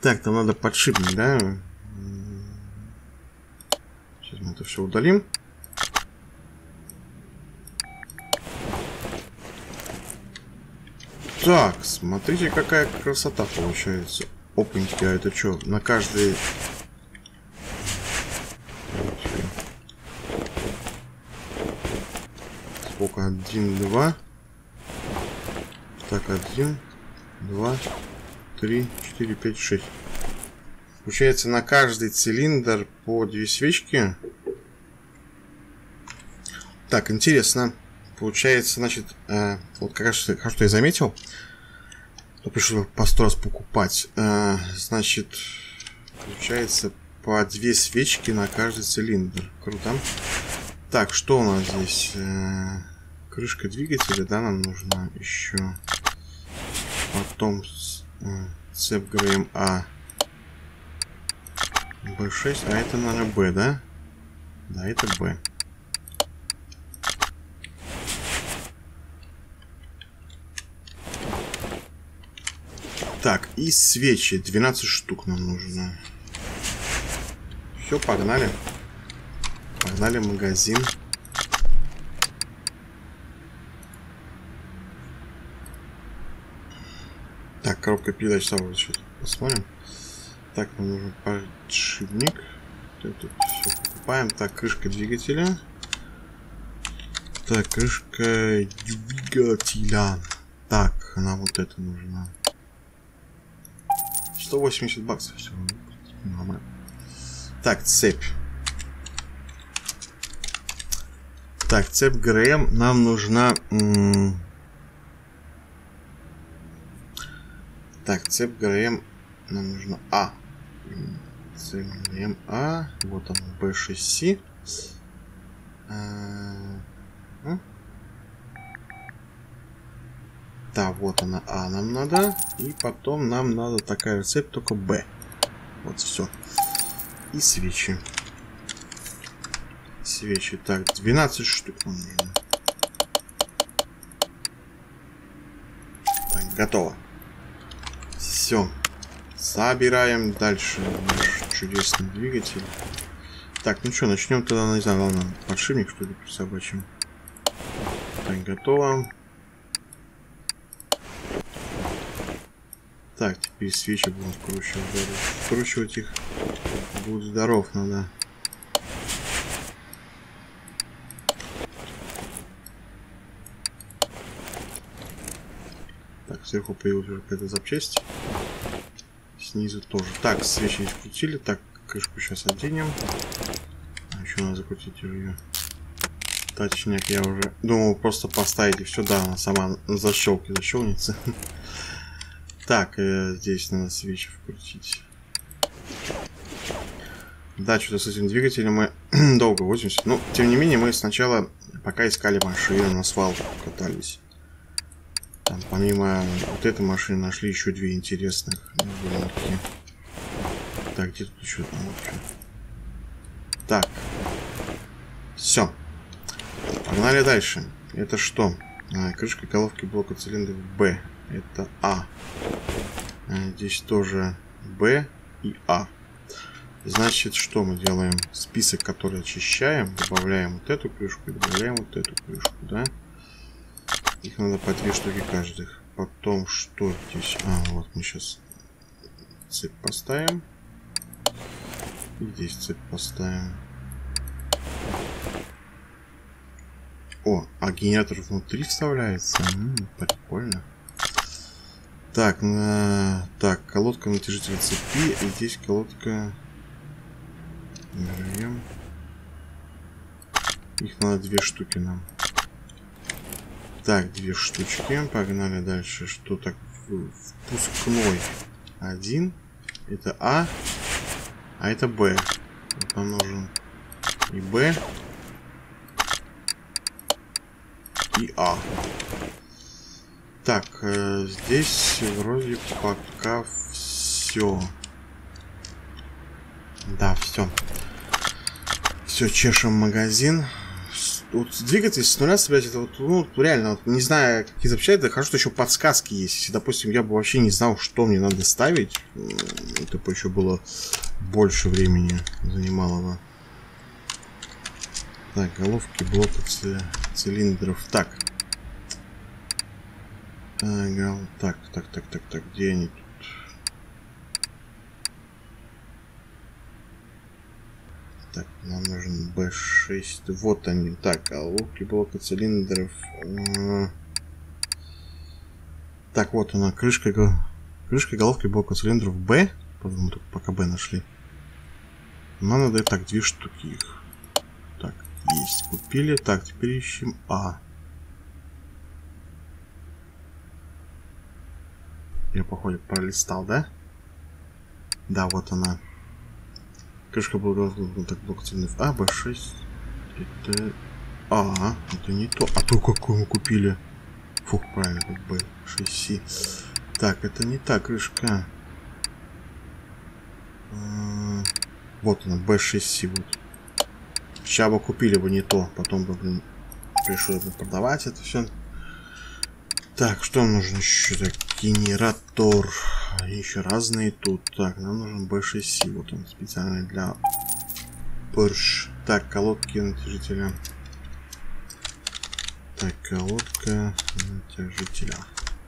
Так, там надо подшипник, да? Сейчас мы это все удалим. Так, смотрите, какая красота получается. Опаньки, а это что? На каждый... Сколько? 1, 2. Так, 1, 2, 3, 4, 5, 6. Получается, на каждый цилиндр по 2 свечки. Так, интересно. Получается, значит, вот как раз что я заметил. То пришлось по 100 раз покупать. Значит, получается по 2 свечки на каждый цилиндр. Круто. Так, что у нас здесь? Крышка двигателя, да, нам нужна еще. Потом цепь ГРМ А. Б6, а это, наверное, Б, да? Да, это Б. Так, и свечи. 12 штук нам нужно. Все, погнали. Погнали в магазин. Так, коробка передач сразу что-то посмотрим. Так, нам нужен подшипник. Тут все покупаем. Так, крышка двигателя. Так, крышка двигателя. Так, нам вот это нужно. 180 баксов. Все нормально. Так, цепь. Так, цепь ГРМ нам нужна. Так, цепь ГРМ нам нужна А. Цепь ГРМ А. Вот он, B6C. Да, вот она А нам надо. И потом нам надо такая же цепь, только Б. Вот все. И свечи. Свечи. Так, 12 штук нам нужно. Так, готово. Все. Собираем дальше наш чудесный двигатель. Так, ну что, начнем тогда, не знаю, ладно, подшипник, что ли, собачьим. Так, готово. Так, теперь свечи будем вкручивать. Вкручивать их. Будь здоров, надо. Так, сверху появилась уже какая-то запчасть. Снизу тоже. Так, свечи не вкрутили. Так, крышку сейчас оденем. А еще надо закрутить ее. Точняк, я уже думал просто поставить и все. Да, она сама защелкнется. Так, здесь надо свечи вкрутить. Да, что-то с этим двигателем мы долго возимся. Но, тем не менее, мы сначала, пока искали машину, на свалку катались. Там, помимо вот этой машины, нашли еще 2 интересных. Так, где тут еще? Так. Все. Погнали дальше. Это что? Крышка головки блока цилиндров Б. Это А. Здесь тоже Б и А. Значит, что мы делаем? Список, который очищаем. Добавляем вот эту крышку и добавляем вот эту крышку, да? Их надо по 2 штуки каждых. Потом что здесь? Вот мы сейчас цепь поставим. И здесь цепь поставим. О, а генератор внутри вставляется. Прикольно. Так, так, колодка натяжителя цепи. И здесь колодка. Берем. Их надо 2 штуки нам. Так, 2 штучки. Погнали дальше. Что так? Впускной 1. Это А. А это Б. Вот нам нужен и Б. И А. Так, здесь вроде пока все. Да, все. Все, чешем магазин. вот двигатель с нуля собирать, это вот, ну, реально, вот, не знаю, как изобщать, это хорошо, что еще подсказки есть. Если, допустим, я бы вообще не знал, что мне надо ставить, это бы еще было больше времени занимало бы. Так, головки, блока цилиндров. Так. Так, где они тут? Так, нам нужен B6. Вот они. Так, головки, блока цилиндров. Так, вот она, крышка головки, блока цилиндров B. Потом только пока B нашли. Нам надо, так, 2 штуки их. Так, есть, купили. Так, теперь ищем А. Я, походу, пролистал, да? Да, вот она. Крышка блока цилиндров А, B6. Это... это не то. А то, какую мы купили. Фух, правильно, B6C. Так, это не та крышка. Вот она, B6C. Вот. Сейчас бы купили бы не то. Потом бы, блин, пришлось бы продавать это все. Так, что нам нужно еще? Так, генератор. Еще разные тут. Так, нам нужен B6C. Вот он, специальный для Porsche. Так, колодки натяжителя. Так, колодка натяжителя.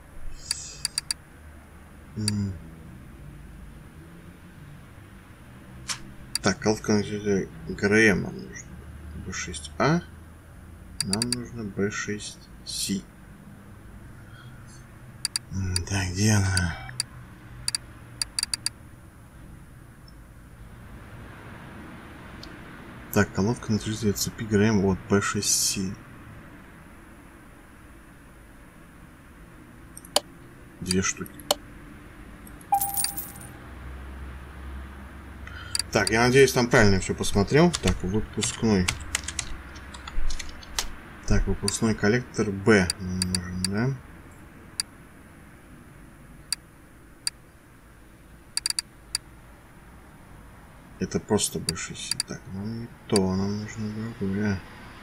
Так, колодка натяжителя ГРМ нам нужно. B6A. Нам нужно B6C. Так, где она? Так, колодка натяжителя цепи ГРМ. Вот, B6C. 2 штуки. Так, я надеюсь, там правильно все посмотрел. Так, выпускной. Так, выпускной коллектор B нужен, да? Это просто B6C. Так, нам не то, нам нужно другое.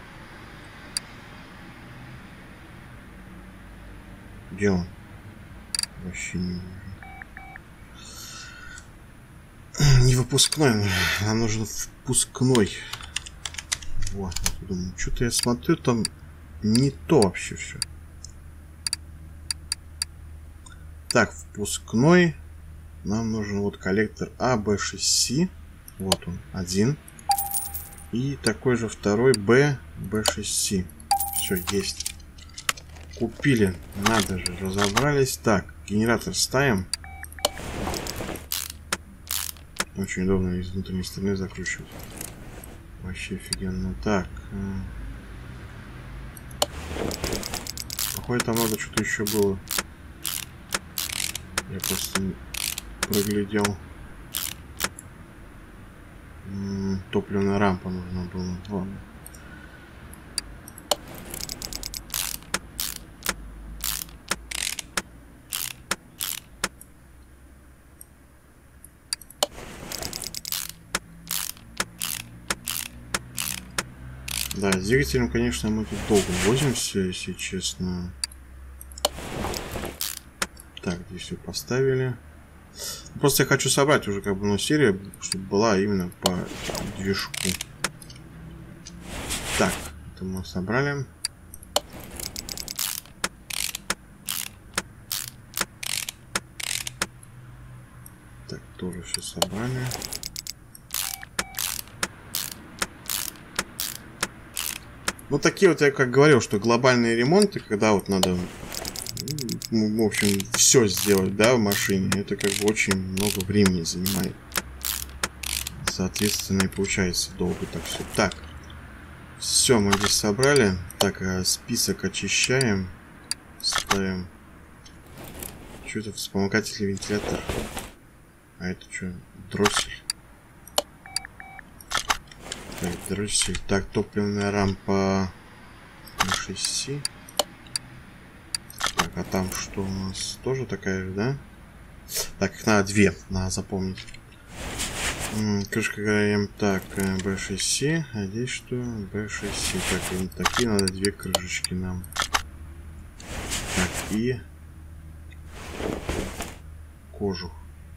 Где он? Вообще не нужен. Не выпускной, нам нужен впускной. Вот, думаю, что-то я смотрю, там не то вообще все. Так, впускной. Нам нужен вот коллектор А, B6C. Вот он, один. И такой же второй B, B6C. Все, есть. Купили. Надо же, разобрались. Так, генератор ставим. Очень удобно из внутренней стороны закручивать. Вообще офигенно. Так. Походу, там надо что-то еще было. Я просто проглядел. Топливная рампа нужна была. Ладно. Да, с двигателем, конечно, мы тут долго возимся, если честно. Так, здесь все поставили. Просто я хочу собрать уже как бы, ну, серию, чтобы была именно по движку. Так, это мы собрали. Так, тоже все собрали. Ну, такие вот, я как говорил, что глобальные ремонты, когда вот надо, в общем, все сделать, да, в машине, это как бы очень много времени занимает. Соответственно, и получается долго так все. Так, все, мы здесь собрали. Так, список очищаем. Ставим. Что это, вспомогательный вентилятор? А это что, дроссель? Так, дроссель. Так, топливная рампа B6C. Так, а там что у нас? Тоже такая же, да? Так, их надо 2, надо запомнить. Крышка ГРМ. Так, B6C. А здесь что? B6C. Так, и такие надо две крышечки нам. Так, и кожух.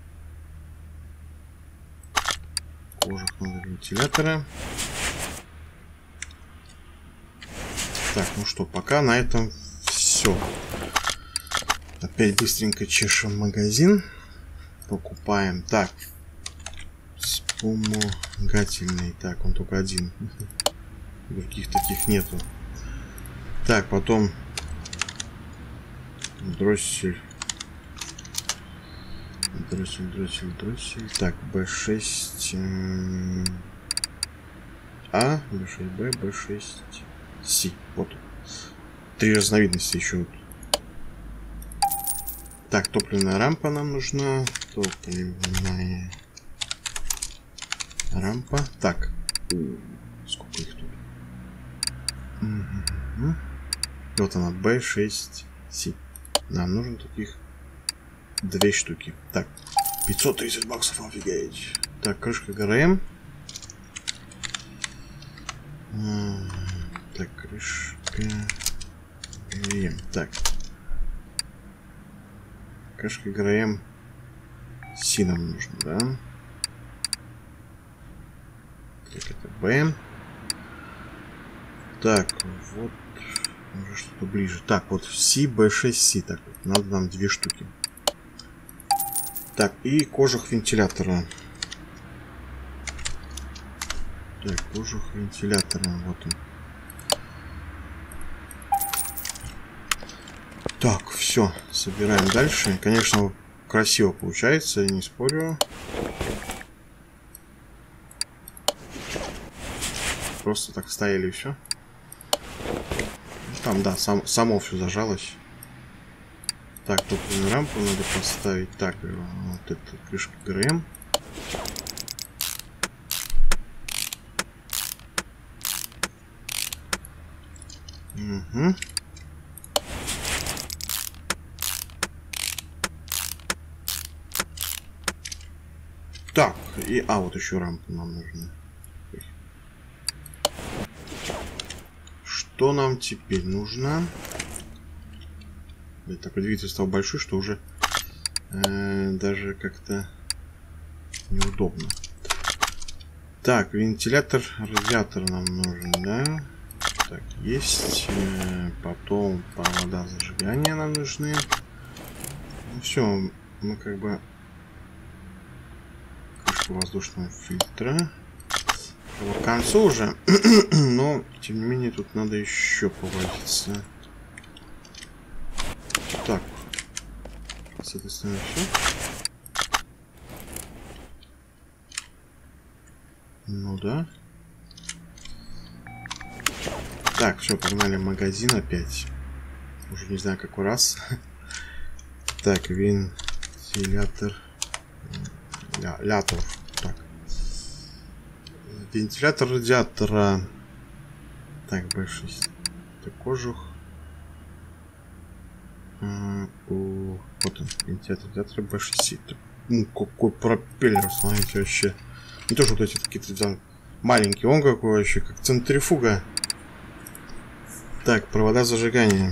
Кожух надо вентилятора. Так, ну что, пока на этом все. Опять быстренько чешем магазин. Покупаем. Так. Вспомогательный. Так, он только один. Других таких нету. Так, потом дроссель. Дроссель. Так, B6 А, B6B, B6C. Вот. 3 разновидности еще. Так, топливная рампа нам нужна. Топливная рампа. Так. Сколько их тут? Вот она, B6C. Нам нужно таких 2 штуки. Так, 530 баксов, офигеть. Так, крышка ГРМ. Так, крышка ГРМ. Так. Крышка ГРМ Си нам нужно, да? Так, это Б. Так, вот уже что-то ближе. Так, вот Си, B6C. Так, вот, надо нам 2 штуки. Так, и кожух вентилятора. Так, кожух вентилятора. Вот он. Так, все, собираем дальше. Конечно, красиво получается, не спорю. Просто так стояли и все. Там, да, само все зажалось. Так, топливную рампу надо поставить. Так, вот эта крышка ГРМ. Угу. Так, и... А, вот еще рампа нам нужна. Что нам теперь нужно? Такой двигатель стал большой, что уже даже как-то неудобно. Так, вентилятор, радиатор нам нужен, да? Так, есть. Потом провода зажигания нам нужны. Ну, все, мы как бы... Крышку воздушного фильтра. К концу уже, но тем не менее тут надо еще повозиться. Так, с этой стороны все. Ну да. Так, все, погнали в магазин опять. Уже не знаю, какой раз. Так, вентилятор. Лятор. Так. Вентилятор радиатора. Так, B6. Это кожух. Вот он, вентилятор радиатора B6. Ну, какой пропеллер, смотрите, вообще. Не то, что вот эти какие-то маленькие, он какой вообще, как центрифуга. Так, провода зажигания.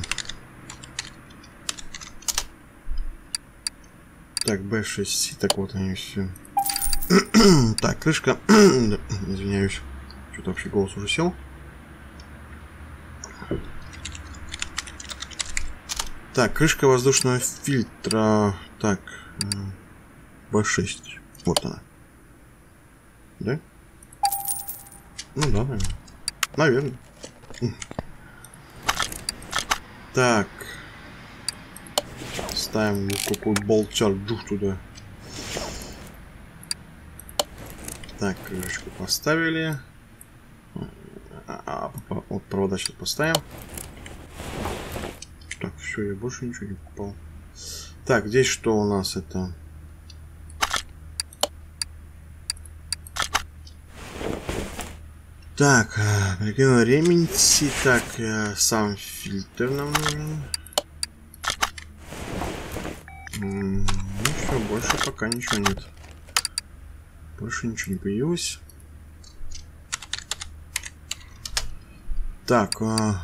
Так, B6C, так вот они все. Так, крышка. Извиняюсь. Что-то вообще голос уже сел. Так, крышка воздушного фильтра. Так, B6. Вот она. Да? Ну да, наверное. Наверное. Так. Ставим какой болтер джух туда. Так, крышку поставили. Вот провода сейчас поставим. Так, все, я больше ничего не покупал. Так, здесь что у нас это? Так, прикинул ремень. Так, сам фильтр нам нужен. Ну все, больше пока ничего нет. Больше ничего не появилось. Так.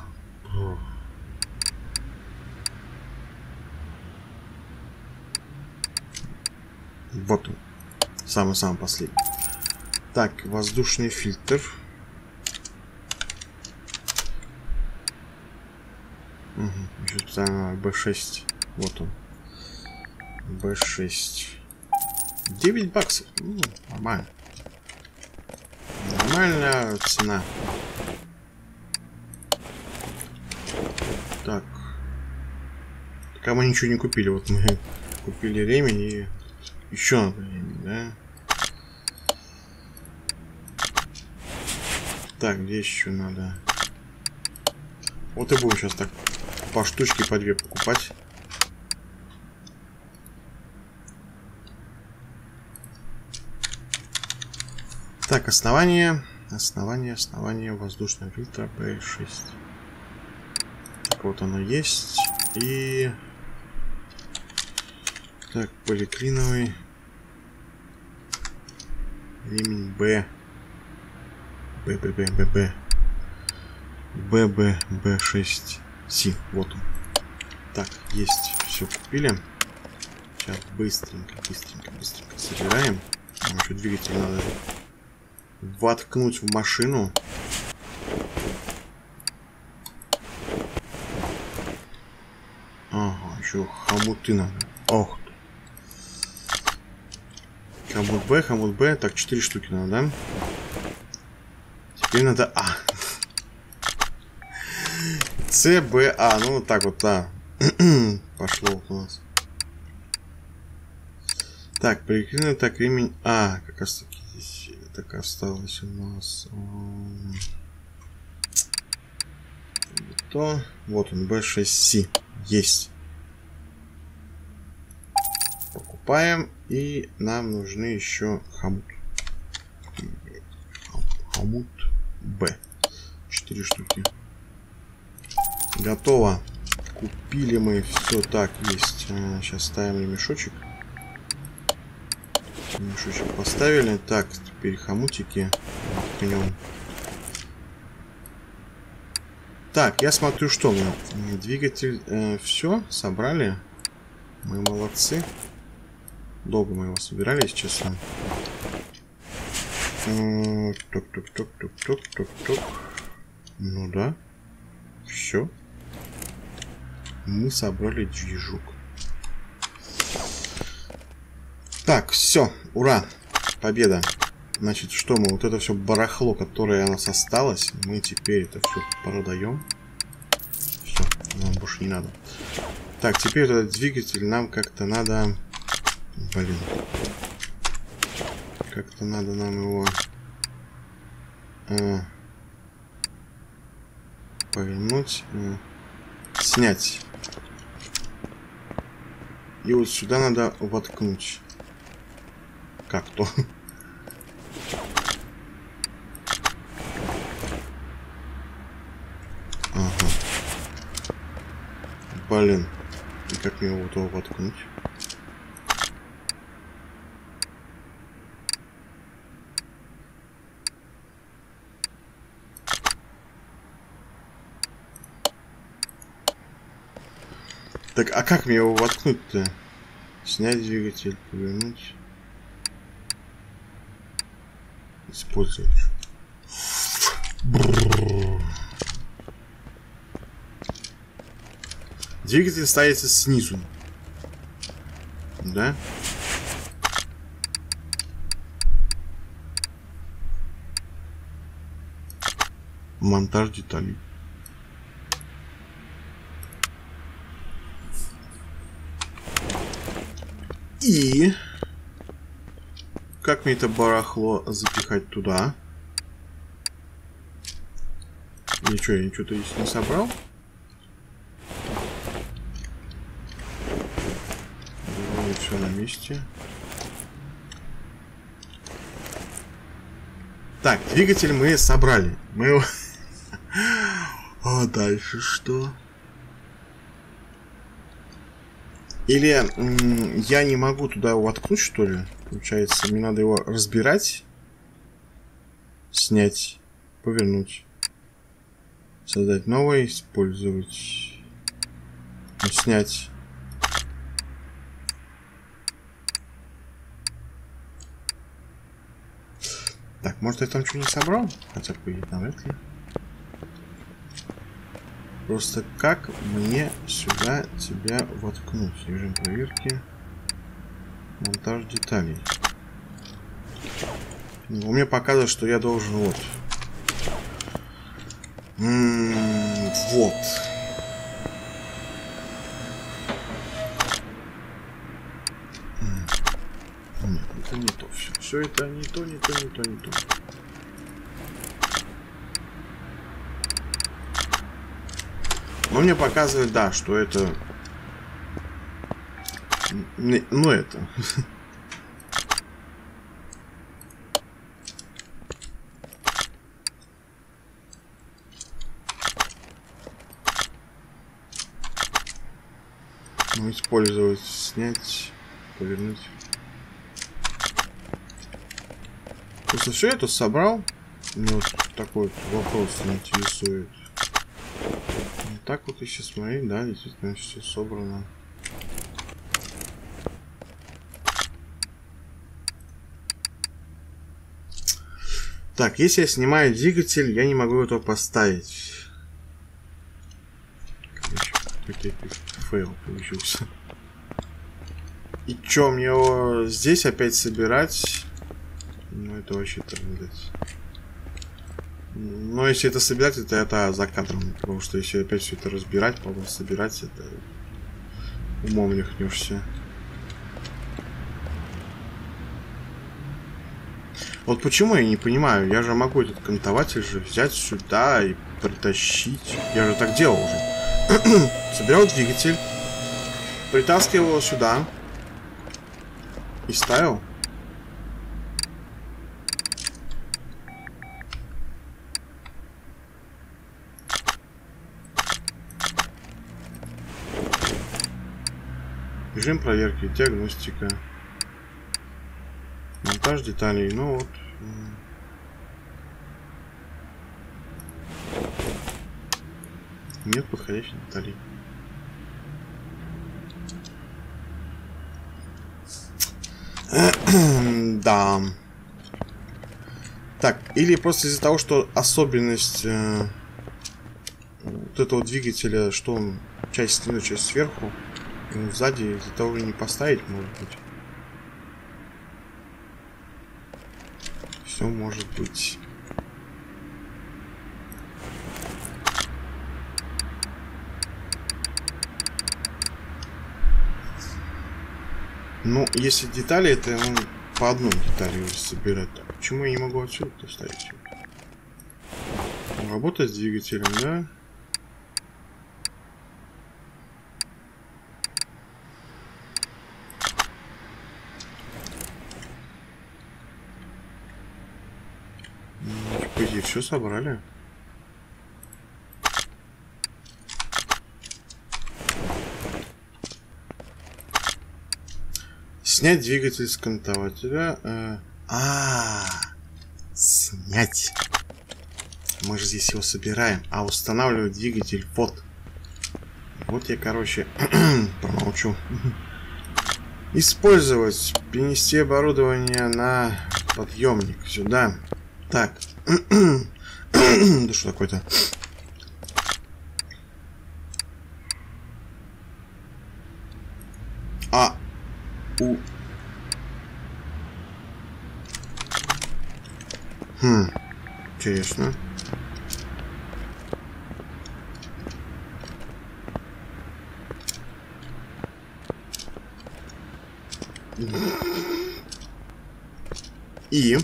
Вот он. Самый-самый последний. Так, воздушный фильтр. Угу. Еще специально B6. Вот он. B6. 9 баксов. Нормально. Нормальная цена. Так. Пока мы ничего не купили. Вот мы купили ремень и еще надо ремень, да? Так, где еще надо? Вот и будем сейчас так по штучке, по две покупать. Так, основание воздушного фильтра B6. Так, вот оно есть. И... Так, поликлиновый. Ремень Б. B6C. Вот он. Так, есть. Все купили. Сейчас быстренько собираем. Нам еще двигатель надо воткнуть в машину. Ага, еще хомуты надо. Ох. Хомут Б. Так, 4 штуки надо, да? Теперь надо А. С, Б, А. Ну, вот так вот, да. Пошло у нас. Так, прикрыли, так, ремень А. Как раз таки здесь так осталось у нас. То. Вот он, B6C. Есть. Покупаем. И нам нужны еще хомут. Хомут Б. 4 штуки. Готово. Купили мы все. Так, есть. Сейчас ставим ремешочек. Ремешочек поставили. Так, теперь хомутики. Воткнем. Так, я смотрю, что мы. Двигатель. Все, собрали. Мы молодцы. Долго мы его собирали, если честно. Тук-тук-тук-тук-тук-тук-тук. Ну да. Все. Мы собрали движок. Так, все. Ура. Победа. Значит, что мы? Вот это все барахло, которое у нас осталось, мы теперь это все продаем. Все. Нам больше не надо. Так, теперь этот двигатель нам как-то надо... Блин. Как-то надо нам его повернуть, снять. И вот сюда надо воткнуть. Как-то. Ага. Блин. И как мне его туда воткнуть? Так, а как мне его воткнуть-то? Снять двигатель, повернуть. Использовать. Двигатель ставится снизу. Да? Монтаж деталей. И как мне это барахло запихать туда? Ничего, я что-то здесь не собрал. Все на месте. Так, двигатель мы собрали. Мы его... А дальше что? Или я не могу туда его воткнуть, что ли? Получается, мне надо его разбирать, снять, повернуть, создать новый, использовать, снять. Так, может, я там что не собрал? Хотя бы навряд ли. Просто как мне сюда тебя воткнуть? Режим проверки. Монтаж деталей. Ну, у меня показывает, что я должен вот. Вот. Нет, это не то все. Все это не то, не то, не то, не то. Но мне показывает, да, что это... Ну, это... Ну, использовать, снять, повернуть. Просто все это собрал. Мне вот такой вот вопрос интересует. Так вот, если смотреть, да, действительно все собрано. Так, если я снимаю двигатель, я не могу этого поставить. Короче, какой-то фейл получился. И чё, мне его здесь опять собирать? Ну, это вообще трындец. Но если это собирать, это за кадром. Потому что если опять все это разбирать, потом собирать, это умом рехнешься. Вот почему я не понимаю. Я же могу этот кантователь же взять сюда и притащить. Я же так делал уже. Собирал двигатель, притаскивал его сюда и ставил. Режим проверки, диагностика, монтаж деталей. Ну вот. Нет подходящих деталей. Да. Так, или просто из-за того, что особенность вот этого двигателя, что он часть снизу, часть сверху. Ну, сзади из-за того и не поставить, может быть. Все может быть. Ну, если детали, это ну, по одной детали собирать. Почему я не могу отсюда ставить? Работать с двигателем, да? По идее, все собрали. Снять двигатель с кантователя. Снять. Мы же здесь его собираем. А устанавливать двигатель. Вот. Вот я, короче, промолчу. Использовать. Перенести оборудование на подъемник. Сюда. Так. Да что такое-то? Интересно. И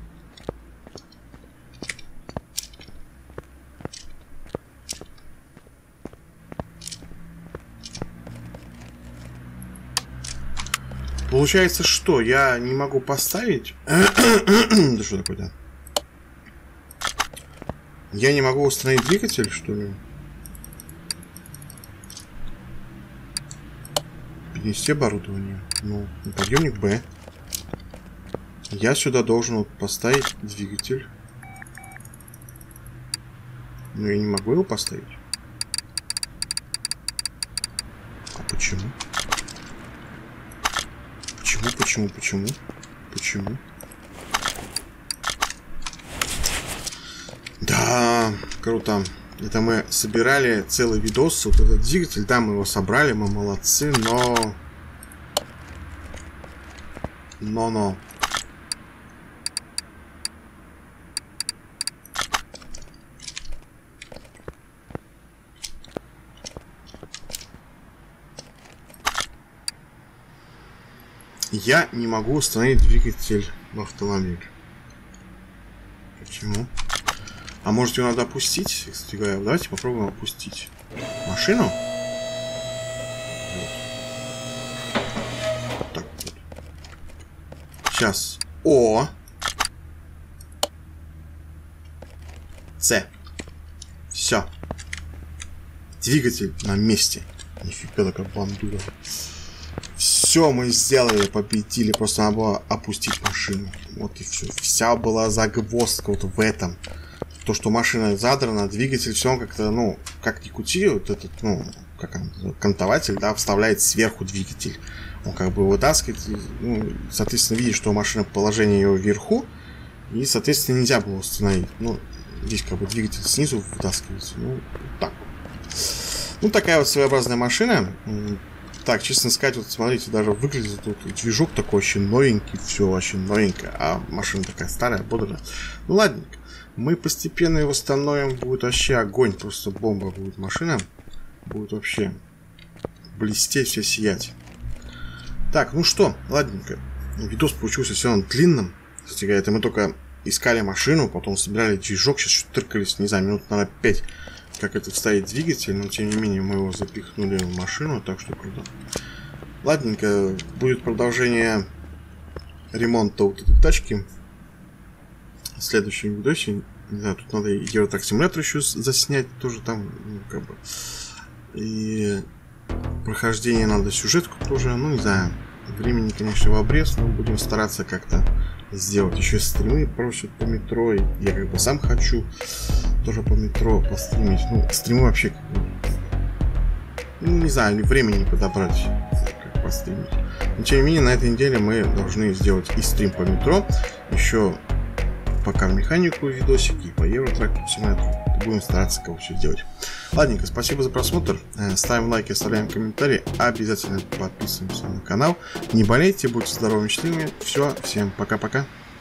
получается, что я не могу поставить? Да что такое-то? Я не могу установить двигатель, что ли? перенести оборудование. Ну, подъемник Б. Я сюда должен вот поставить двигатель. Но я не могу его поставить. А почему? Почему? Да, круто. Это мы собирали целый видос. Вот этот двигатель, да, мы его собрали, мы молодцы, но... Я не могу установить двигатель в автомобиль. Почему? А может ее надо опустить? Давайте попробуем опустить машину. Вот так вот. Сейчас. О! С. Все. Двигатель на месте. Нифига такая бандура. Все мы сделали, победили. Просто надо было опустить машину. Вот и все. Вся была загвоздка вот в этом. То, что машина задрана, двигатель, все как-то, ну, как ни крути, вот этот, ну, как он, кантователь, да, вставляет сверху двигатель. Он как бы вытаскивает, ну, соответственно, видит, что машина положение ее вверху, и, соответственно, нельзя было установить. Ну, здесь как бы двигатель снизу вытаскивается. Ну, так вот. Ну, такая вот своеобразная машина. Так, честно сказать, вот смотрите, даже выглядит тут движок такой очень новенький, все очень новенькое, а машина такая старая, бодрая. Ну, ладненько. Мы постепенно его восстановим, будет вообще огонь, просто бомба будет машина. Будет вообще блестеть, все сиять. Так, ну что, ладненько. Видос получился все равно длинным. Кстати говоря, это мы только искали машину, потом собирали движок, сейчас что-то тыркались, не знаю, минут, наверное, 5, как это вставить двигатель, но тем не менее мы его запихнули в машину, так что круто. Ладненько, будет продолжение ремонта вот этой тачки. В следующем видосе, не знаю, тут надо Евротрак симулятор еще заснять, тоже там, ну, как бы. И прохождение надо, сюжетку тоже, ну, не знаю, времени, конечно, в обрез, но будем стараться как-то сделать. Еще стримы просят по метро, и я как бы сам хочу тоже по метро постримить. Ну, стримы вообще, как бы, ну, не знаю, времени подобрать, как постримить. Но, тем не менее, на этой неделе мы должны сделать и стрим по метро, еще по Car-механику видосики, и по Евротрак симулятору. Будем стараться кого все сделать. Ладненько, спасибо за просмотр. Ставим лайки, оставляем комментарии. Обязательно подписываемся на канал. Не болейте, будьте здоровыми, счастливыми. Все, всем пока-пока.